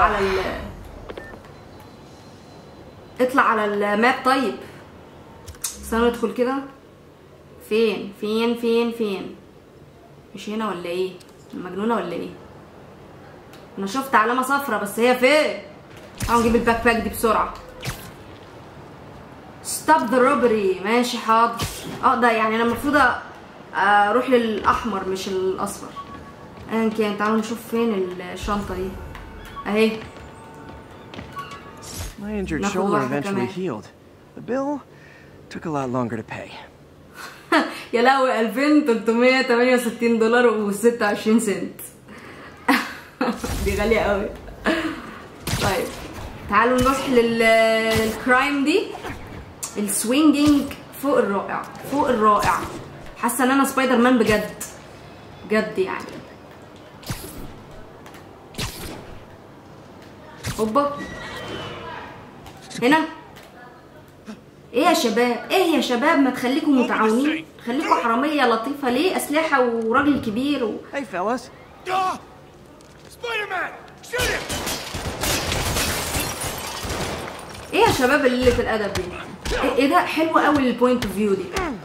على الماب. طيب استنى ندخل كده. فين فين فين فين؟ مش هنا ولا ايه؟ مجنونه ولا ايه؟ انا شفت علامه صفرا بس هي فين؟ تعالوا نجيب الباك باك دي بسرعه. ستوب ذا روبري. ماشي حاضر. ده يعني انا المفروض اروح للاحمر مش الاصفر. ايا كان تعالوا نشوف فين الشنطه دي. اهي. My injured shoulder eventually healed. The bill took a lot longer to pay. يا لهوي 2368 دولار و26 سنت. دي غالية قوي. طيب تعالوا نروح للكرايم دي. السوينجينج فوق الرائع فوق الرائع. حاسه ان انا سبايدر مان بجد بجد يعني. اوبا هنا. ايه يا شباب ايه يا شباب ما تخليكم متعاونين. خليكم حراميه لطيفه ليه؟ اسلحه وراجل كبير Hey fellas. Spider-Man! Shoot him! ايه يا شباب اللي في الادب دي؟ ايه ده حلو قوي البوينت اوف فيو دي.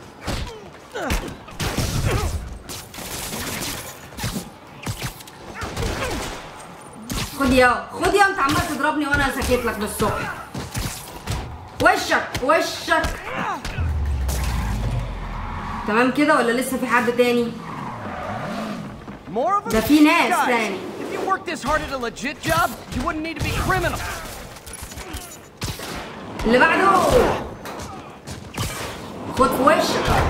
خد يا انت عمال تضربني وانا سكت لك بالصبح. وشك تمام كده ولا لسه في حد تاني؟ ده في ناس تاني. If you worked this hard at a legit job, you wouldn't need to be criminal. اللي بعده خد في وشك.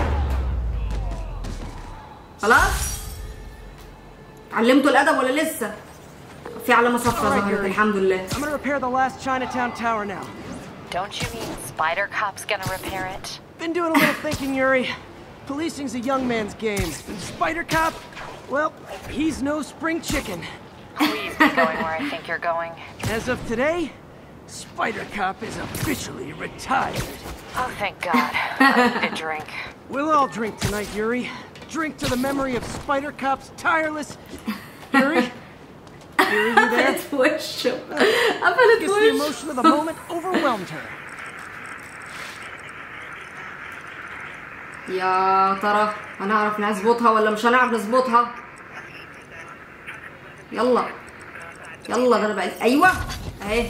خلاص علمتوا الادب ولا لسه؟ في علامه صفراء ظهرت الحمد لله. I'm gonna repair the last Chinatown tower now. Don't you mean Spider Cop's gonna repair it? Been doing a little thinking, Yuri. Policing's a young man's game. Spider Cop? Well, he's no spring chicken. Please be going where I think you're going. As of today, Spider Cop is officially retired. Oh, thank God. I need a drink. We'll all drink tonight, Yuri. Drink to the memory of Spider Cop's tireless... Yuri? Yuri, you there? قفلت وشه I قفلت guess the وشه. emotion of the moment overwhelmed her. يا ترى هنعرف نظبطها ولا مش هنعرف نظبطها؟ يلا يلا ده انا بقى ايوه اهي.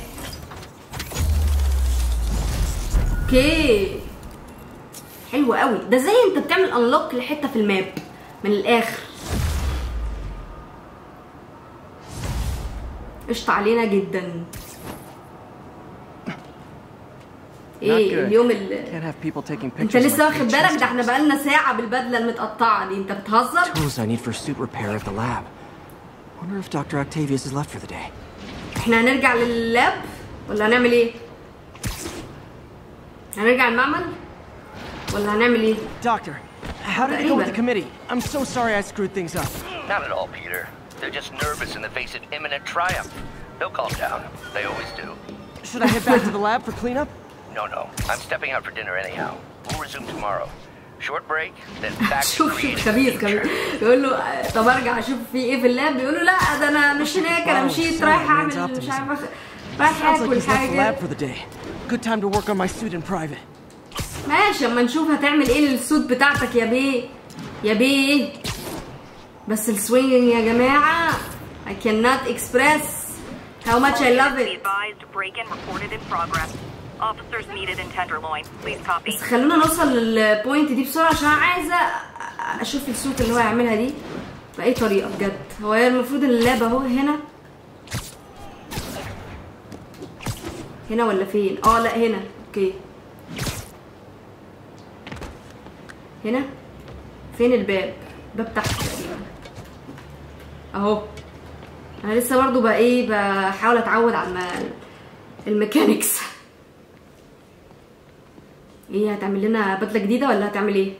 اوكي حلو قوي ده. زي انت بتعمل انلوك لحته في الماب من الاخر. قشطة علينا جدا. ايه اليوم انت لسه واخد بالك؟ ده احنا بقالنا ساعة بالبدلة المتقطعة دي. انت بتهزر؟ Tools I need for suit repair at the lab. Wonder if Dr. Octavius is left for the day. احنا هنرجع لللاب ولا هنعمل ايه؟ هنرجع المعمل ولا هنعمل ايه؟ Doctor, how did it go with the committee? I'm so sorry I screwed things up. Not at all, Peter. They're just nervous in the face of imminent triumph. They'll calm down. They always do. Should I head back to the lab for cleanup? No. I'm stepping out for dinner anyhow. We'll resume tomorrow. Short break, then back to شوف creating خبيث يقول له طب ارجع اشوف في ايه في اللاب. بيقول له لا ده انا مش هناك، انا مشيت رايح اعمل مش عارفه رايح اكل حاجه. Good time to work on my suit in private. ماشي اما نشوف هتعمل ايه للسوت بتاعتك يا بيه يا بيه. بس السوينج يا جماعه I cannot express how much I love it. بس خلونا نوصل للبوينت دي بسرعه عشان عايزه اشوف السوت اللي هو هيعملها دي باي طريقه بجد. هو المفروض اللاب اهو هنا ولا فين؟ لا هنا. اوكي هنا فين الباب؟ باب تحت تقريبا اهو. انا لسه برضو بقى ايه بحاول اتعود على الميكانيكس. ايه هتعمل لنا بدله جديده ولا هتعمل ايه؟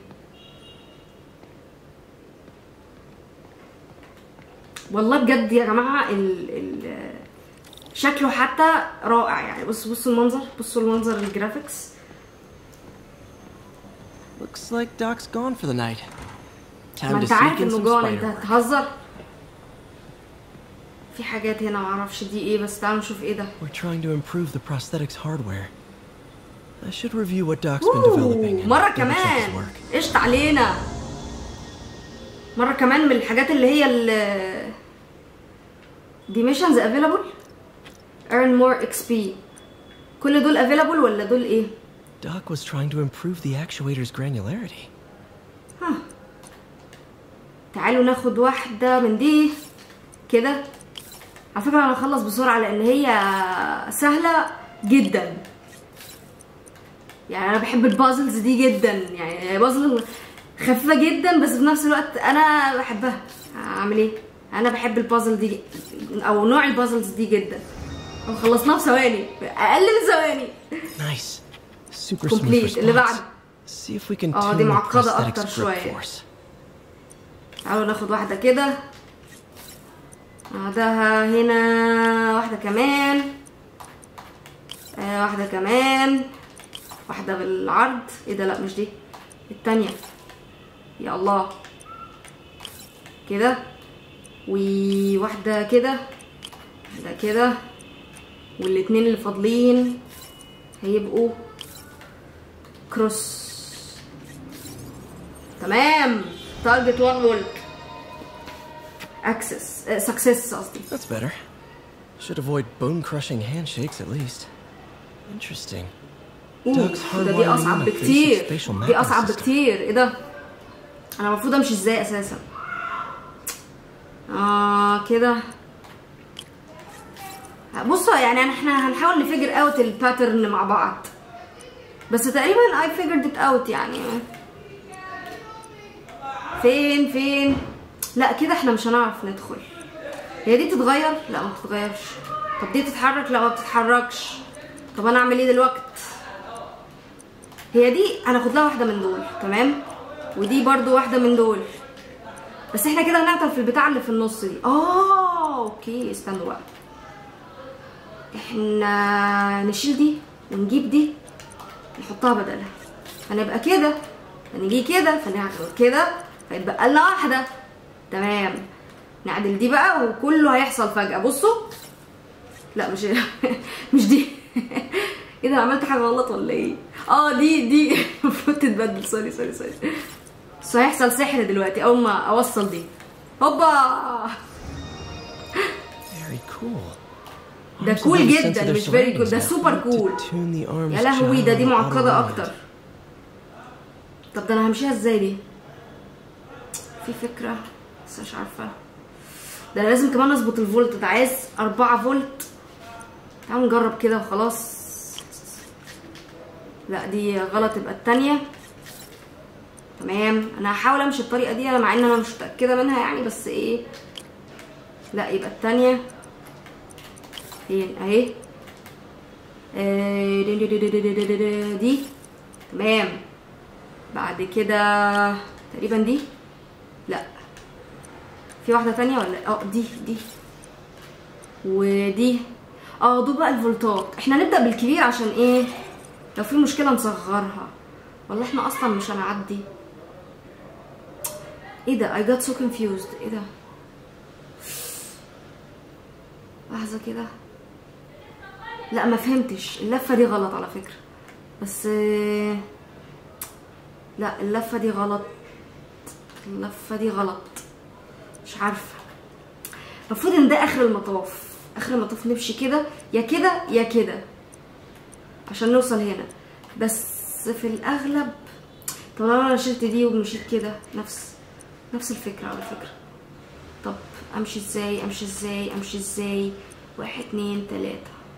والله بجد يا جماعه شكله حتى رائع يعني. بصوا المنظر، بصوا المنظر الجرافيكس. Looks like Doc's gone for the night. ما انت عارف انه جون. انت هتهزر. في حاجات هنا معرفش دي ايه، بس تعالوا نشوف ايه ده. We're trying to improve the prosthetics hardware. I should review what Doc's been developing. مرة كمان قشط علينا. مرة كمان من الحاجات اللي هي دي missions available. Earn more XP. كل دول available ولا دول ايه؟ Doc was trying to improve the actuator's granularity. تعالوا ناخد واحدة من دي كده. على فكرة انا هخلص بسرعة لان هي سهلة جدا. يعني انا بحب البازلز دي جدا. يعني بازل خفيفة جدا بس في نفس الوقت انا بحبها. اعمل ايه؟ انا بحب البازل دي او نوع البازلز دي جدا. خلصناه في ثواني، اقل من ثواني. نايس. سوبر كومبليت. اللي بعده دي معقدة اكتر شوية. تعالوا ناخد واحدة كده. بعدها هنا واحدة كمان. واحدة كمان. واحدة بالعرض. ايه ده؟ لا مش دي التانية. يا الله كده. وواحدة كده. واحدة كده. والاتنين اللي فاضلين هيبقوا كروس. تمام. تارجت 1 فولت. اكسس سكسس قصدي. That's better. Should avoid bone-crushing handshakes at least. Interesting. دي اصعب بكتير. دي اصعب بكتير. ايه ده؟ انا المفروض امشي ازاي اساسا؟ كده. بصوا يعني احنا هنحاول نفجر اوت الباترن مع بعض. بس تقريبا I figured it out يعني. فين لا كده احنا مش هنعرف ندخل. هي دي تتغير؟ لا ما تتغيرش. طب دي تتحرك؟ لا ما بتتحركش. طب انا اعمل ايه دلوقتي؟ هي دي هناخد لها واحده من دول، تمام، ودي برضو واحده من دول، بس احنا كده هنعطل في البتاع اللي في النص دي. اوكي استنوا بقى، احنا نشيل دي ونجيب دي نحطها بدلها، هنبقى كده، هنيجي كده، فنعمل كده، فيتبقى لنا واحده. تمام، نعدل دي بقى وكله هيحصل فجأة. بصوا، لا مش دي. ايه ده، عملت حاجه غلط ولا ايه؟ دي المفروض تتبدل. سوري بس هيحصل سحر دلوقتي اول ما اوصل دي. هوبا، ده كول جدا، مش فيري كول، ده سوبر كول. يا لهوي، دي معقده اكتر. طب ده انا همشيها ازاي دي؟ في فكره بس مش عارفه. ده انا لازم كمان اظبط الفولت، ده عايز 4 فولت. تعالوا نجرب كده وخلاص. لا دي غلط، يبقى التانية. تمام، انا هحاول امشي الطريقه دي مع ان انا مش متاكده منها يعني، بس ايه، لا يبقى التانية فين اهي. دي تمام. بعد كده تقريبا دي، لا في واحده تانية ولا دي ودي. دول بقى الفولتات. احنا نبدا بالكبير عشان ايه، لو في مشكله نصغرها. والله احنا اصلا مش هنعدي. ايه ده، I got so confused. ايه ده، لحظه كده، لا ما فهمتش. اللفه دي غلط على فكره، بس لا اللفه دي غلط، اللفه دي غلط، مش عارفه. المفروض ان ده اخر المطاف، اخر المطاف نمشي كده، يا كده يا كده عشان نوصل هنا. بس في الاغلب، طب لو انا شلت دي ومشيت كده، نفس الفكره على فكره. طب امشي ازاي؟ 1 2 3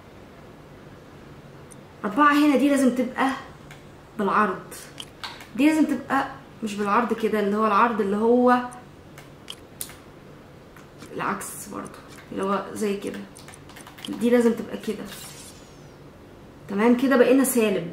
4 هنا. دي لازم تبقى بالعرض، دي لازم تبقى مش بالعرض كده، اللي هو العرض اللي هو العكس برضو، اللي هو زي كده. دي لازم تبقى كده. تمام كده بقينا سالب.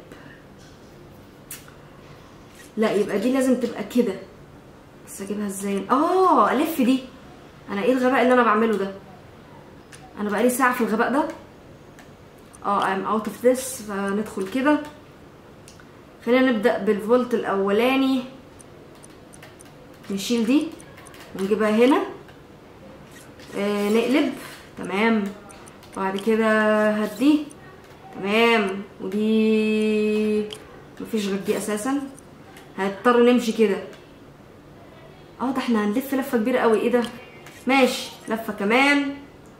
لا يبقى دي لازم تبقى كده. بس اجيبها ازاي؟ الف دي. انا ايه الغباء اللي انا بعمله ده؟ انا بقالي ساعه في الغباء ده. I'm out of this. فندخل كده. خلينا نبدا بالفولت الاولاني. نشيل دي ونجيبها هنا. نقلب. تمام. بعد كده هدي. تمام. ودي مفيش غير دي اساسا. هنضطر نمشي كده. ده احنا هنلف لفه كبيره قوي. ايه ده؟ ماشي، لفه كمان.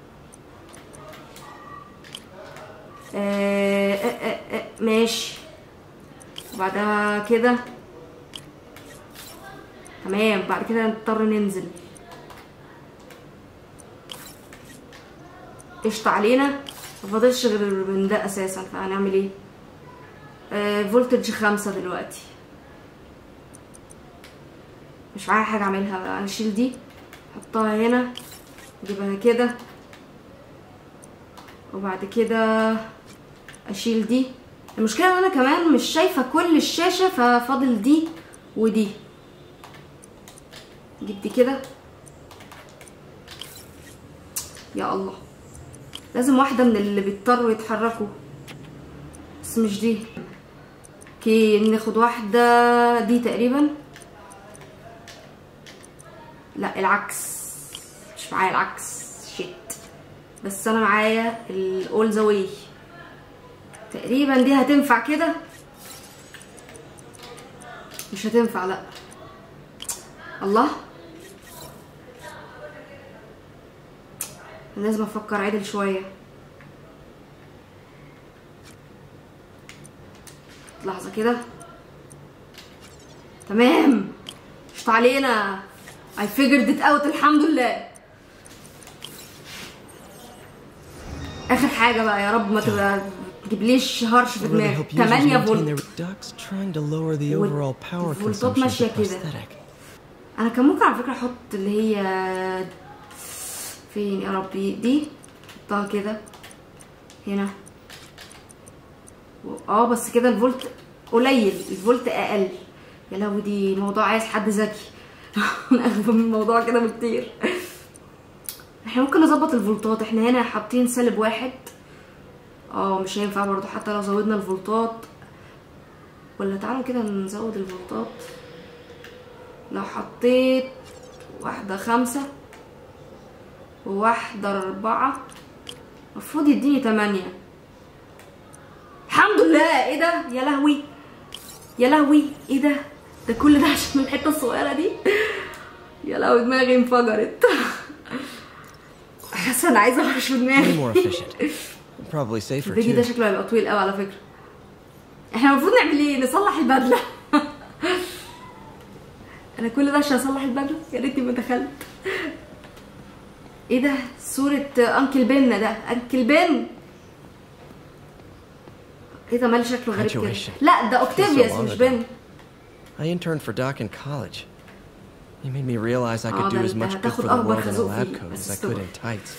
ماشي. وبعدها كده. تمام. بعد كده نضطر ننزل. قشطة علينا. مفضلش غير من ده اساسا. فهنعمل ايه؟ فولتج 5 دلوقتي. مش معايا حاجه اعملها بقى. انا اشيل دي احطها هنا، اجيبها كده، وبعد كده اشيل دي. المشكله ان انا كمان مش شايفه كل الشاشه، ففاضل دي ودي. اجيب دي كده. يا الله، لازم واحده من اللي بيضطروا يتحركوا، بس مش دي. اوكي، ناخد واحده دي تقريبا. لا العكس، مش معايا العكس. شيت. بس انا معايا الاول ذا واي تقريبا. دي هتنفع كده؟ مش هتنفع. لا الله، لازم افكر عدل شويه. لحظه كده. تمام. قشطة علينا. I figured it out. الحمد لله. اخر حاجه بقى، يا رب ما تجيبليش هرش في دماغي. 8 فولت. الفولتات ماشيه كده. انا كان ممكن على فكره احط اللي هي فين يا ربي، دي احطها كده هنا. بس كده الفولت قليل، الفولت اقل. يا لهوي دي موضوع عايز حد ذكي. اغبى من الموضوع كده بكتير. احنا ممكن نظبط الفولتات. احنا هنا حاطين -1. مش هينفع برضو حتى لو زودنا الفولتات. ولا تعالوا كده نزود الفولتات. لو حطيت 1 5 و1 4 المفروض يديني 8. الحمد لله. ايه ده؟ يا لهوي يا لهوي، ايه ده؟ ده كل ده عشان الحته الصغيره دي؟ يا لهوي دماغي انفجرت. حاسه انا عايزه اخرج دماغي. الفيديو ده شكله هيبقى طويل قوي على فكره. احنا المفروض نعمل ايه؟ نصلح البدله. انا كل ده عشان اصلح البدله؟ يا ريتني ما دخلت. ايه ده؟ صوره انكل بن. ده انكل بن. ايه ده؟ مال شكله غريب كده. لا ده اوكتافيوس مش بن. I interned for Doc in college. He made me realize I could do as much good for the world in a lab coat as I could in tights.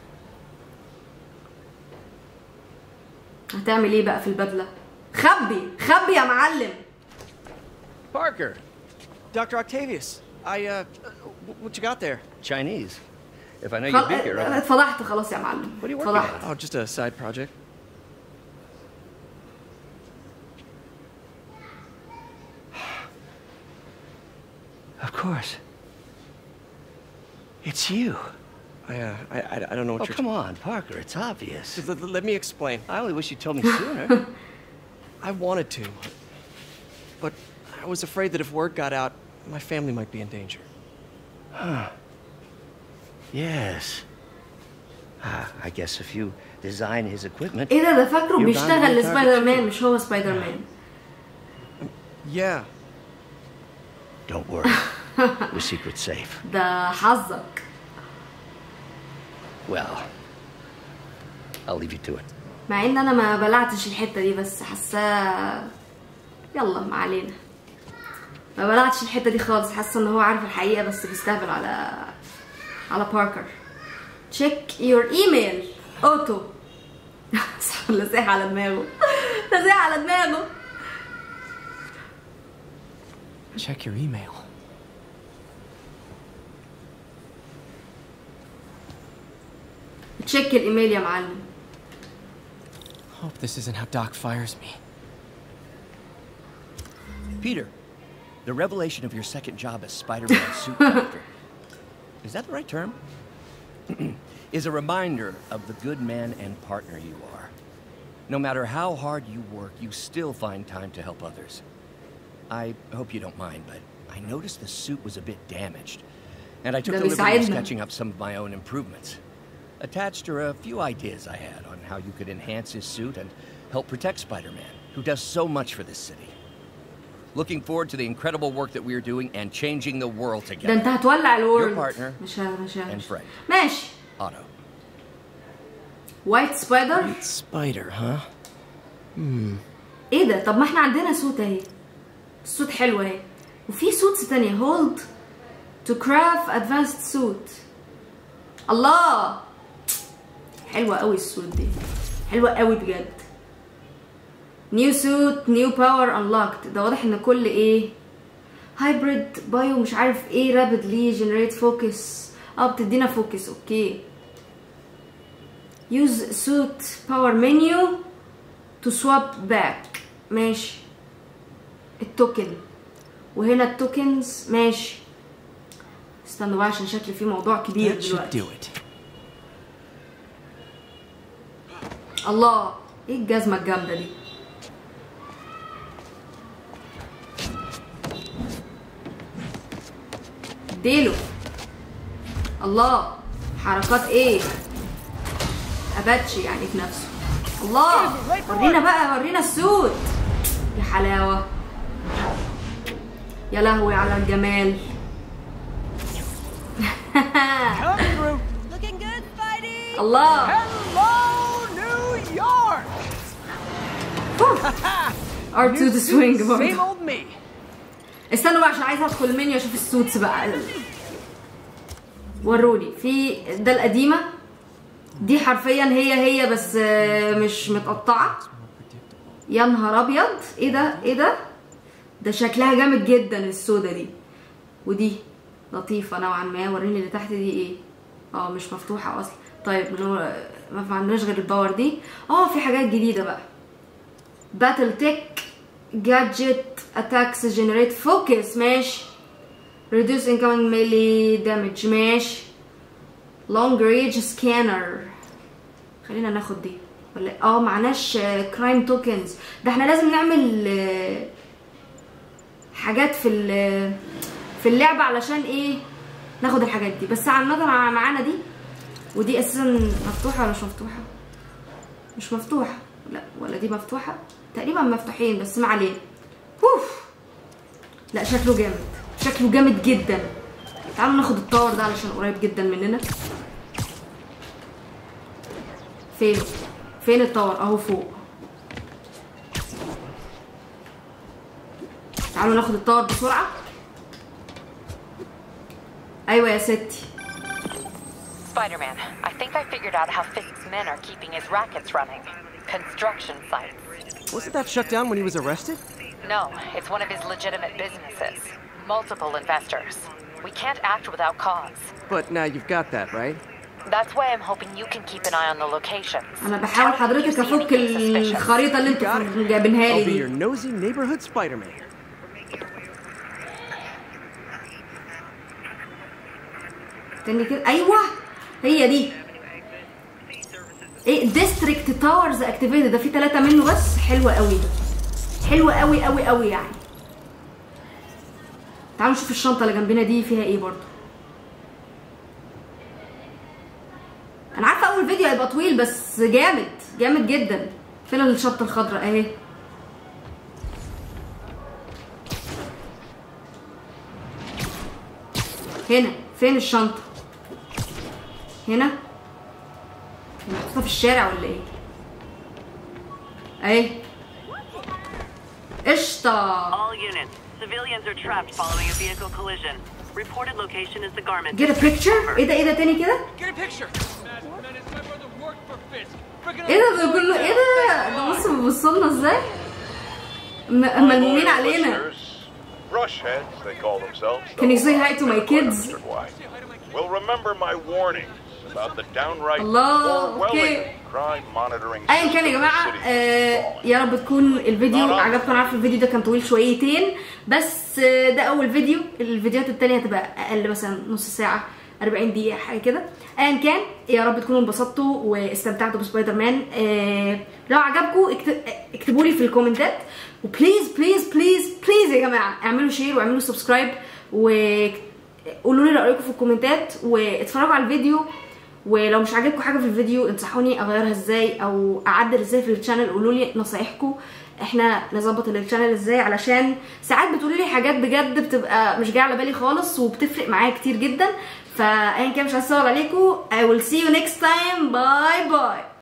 هتعمل ايه بقى في البدله؟ خبي يا معلم. Parker, Dr. Octavius. What you got there? Chinese. If I know you'd be here. اتفضحت خلاص يا معلم. What are you working on? Oh, just a side project. Of course. It's you. I don't know what you're... come on, Parker, it's obvious. Let me explain. I only wish you'd told me sooner. I wanted to, but I was afraid that if word got out, my family might be in danger. Huh. Yes. I guess if you design his equipment... ايه ده فاكره بيشتغل لسبايدر مان مش هو سبايدر مان. Yeah. Don't worry. Your secret's safe. ده حظك. Well, I'll leave you to it. مع ان انا ما بلعتش الحته دي بس حاساه. يلا ما علينا. ما بلعتش الحته دي خالص. حاسه ان هو عارف الحقيقه بس بيستهبل على باركر. check your email اوتو. لازق على دماغه. لازق على دماغه. Check your email. تشيك الايميل يا معلم. Hope this isn't how Doc fires me. Peter, the revelation of your second job as Spider-Man's suit doctor, is that the right term? Is a reminder of the good man and partner you are. No matter how hard you work, you still find time to help others. I hope you don't mind, but I noticed the suit was a bit damaged, and I took the liberty of sketching up some of my own improvements. Attached are a few ideas I had on how you could enhance his suit and help protect Spider-Man, who does so much for this city. Looking forward to the incredible work that we are doing and changing the world together. ده انت هتولع الورد. Your partner and friend. ماشي. Otto. White Spider? White Spider, huh? ايه ده؟ طب ما احنا عندنا سوت اهي. السوت حلو اهي. وفي سوتس تانية. Hold to craft advanced suit. الله. حلوة قوي السوت دي. حلوة قوي بجد. New suit, new power unlocked. ده واضح ان كل ايه؟ hybrid بايو مش عارف ايه rapidly generate focus. بتدينا فوكس. اوكي. use suit power menu to swap back. ماشي. التوكن. وهنا التوكنز. ماشي. استنوا بقى عشان شكل فيه موضوع كبير دلوقتي. الله. ايه الجزمة الجامدة دي؟ اديله. الله. حركات ايه؟ اباتشي يعني في نفسه. الله. ورينا بقى. ورينا السوت. يا حلاوة. يا لهوي على الجمال. الله. Hello, New York. R2 the swing Same برضه. old me. استنوا بقى عشان عايزه ادخل المنيو اشوف السوتس بقى. وروني. في ده القديمه دي حرفيا هي بس مش متقطعه. يا نهار ابيض، ايه ده ايه ده؟ ده شكلها جامد جدا السودا دي، ودي لطيفه نوعا ما. وريني اللي تحت دي ايه. مش مفتوحه اصلا. طيب ما عندناش غير الباور دي. في حاجات جديده بقى. باتل تك جادجت اتاكس جنريت فوكس، ماشي. reduce incoming melee damage، ماشي. long range scanner، خلينا ناخد دي ولا معناش كرايم توكنز. ده احنا لازم نعمل حاجات في اللعبه علشان ايه ناخد الحاجات دي. بس عامه معانا دي، ودي اساسا مفتوحه ولا مش مفتوحه؟ مش مفتوحه. لا ولا دي مفتوحه؟ تقريبا مفتوحين بس ما علينا. لا شكله جامد، شكله جامد جدا. تعالوا ناخد التاور ده علشان قريب جدا مننا. فين التاور؟ اهو فوق. تعالوا ناخد التاور بسرعه. ايوه يا ستي. Spider-Man, I think I figured out how Fisk's men are keeping his rackets running. Construction sites. Wasn't that shut down when he was arrested? No, it's one of his legitimate businesses. Multiple investors. We can't act without cause. But now you've got that, right? That's why I'm hoping you can keep an eye on the locations. أنا بحاول حضرتك أفك الخريطة اللي أنتوا جايبينها لي دي. I'll be your nosy neighborhood Spider-Man. تاني كده. أيوه هي دي. إيه ديستريكت تاورز أكتيفيتد، ده في 3 منه بس. حلوة قوي ده، حلوة قوي قوي قوي يعني. تعالوا نشوف الشنطة اللي جنبنا دي فيها إيه برضه. انا عارفه اول فيديو هيبقى طويل بس جامد جامد جدا. فين الشنطه الخضراء اهي؟ هنا. فين الشنطه؟ هنا محطوطه في الشارع ولا ايه؟ اهي قشطه. All units, civilians are trapped following a vehicle collision. Reported location is the garment. Get a picture. ايه ده تاني كده؟ Get a picture. ايه ده كله؟ ايه ده بص بيبصلنا ازاي؟ ملمومين علينا. Can you say hi to my kids? Will remember my warning about the downright اوكي. ايا كان يا جماعه، يا رب تكون الفيديو عجبكم. انا عارفه الفيديو ده كان طويل شويتين بس ده اول فيديو. الفيديوهات التانية هتبقى اقل، مثلا نص ساعه 40 دقيقه حاجه كده. ايا كان يا رب تكونوا انبسطتوا واستمتعتوا بسبايدر مان. لو عجبكم اكتبوا لي في الكومنتات، وبليز بليز بليز بليز يا جماعه اعملوا شير واعملوا سبسكرايب، وقولوا لي رايكم في الكومنتات، واتفرجوا على الفيديو. ولو مش عاجبكم حاجه في الفيديو انصحوني اغيرها ازاي او اعدل ازاي في الشانل. قولوا لي نصايحكم احنا نظبط الشانل ازاي، علشان ساعات بتقولوا لي حاجات بجد بتبقى مش جايه على بالي خالص وبتفرق معايا كتير جدا. فايا كان مش هطول عليكم. I will see you next time. باي باي.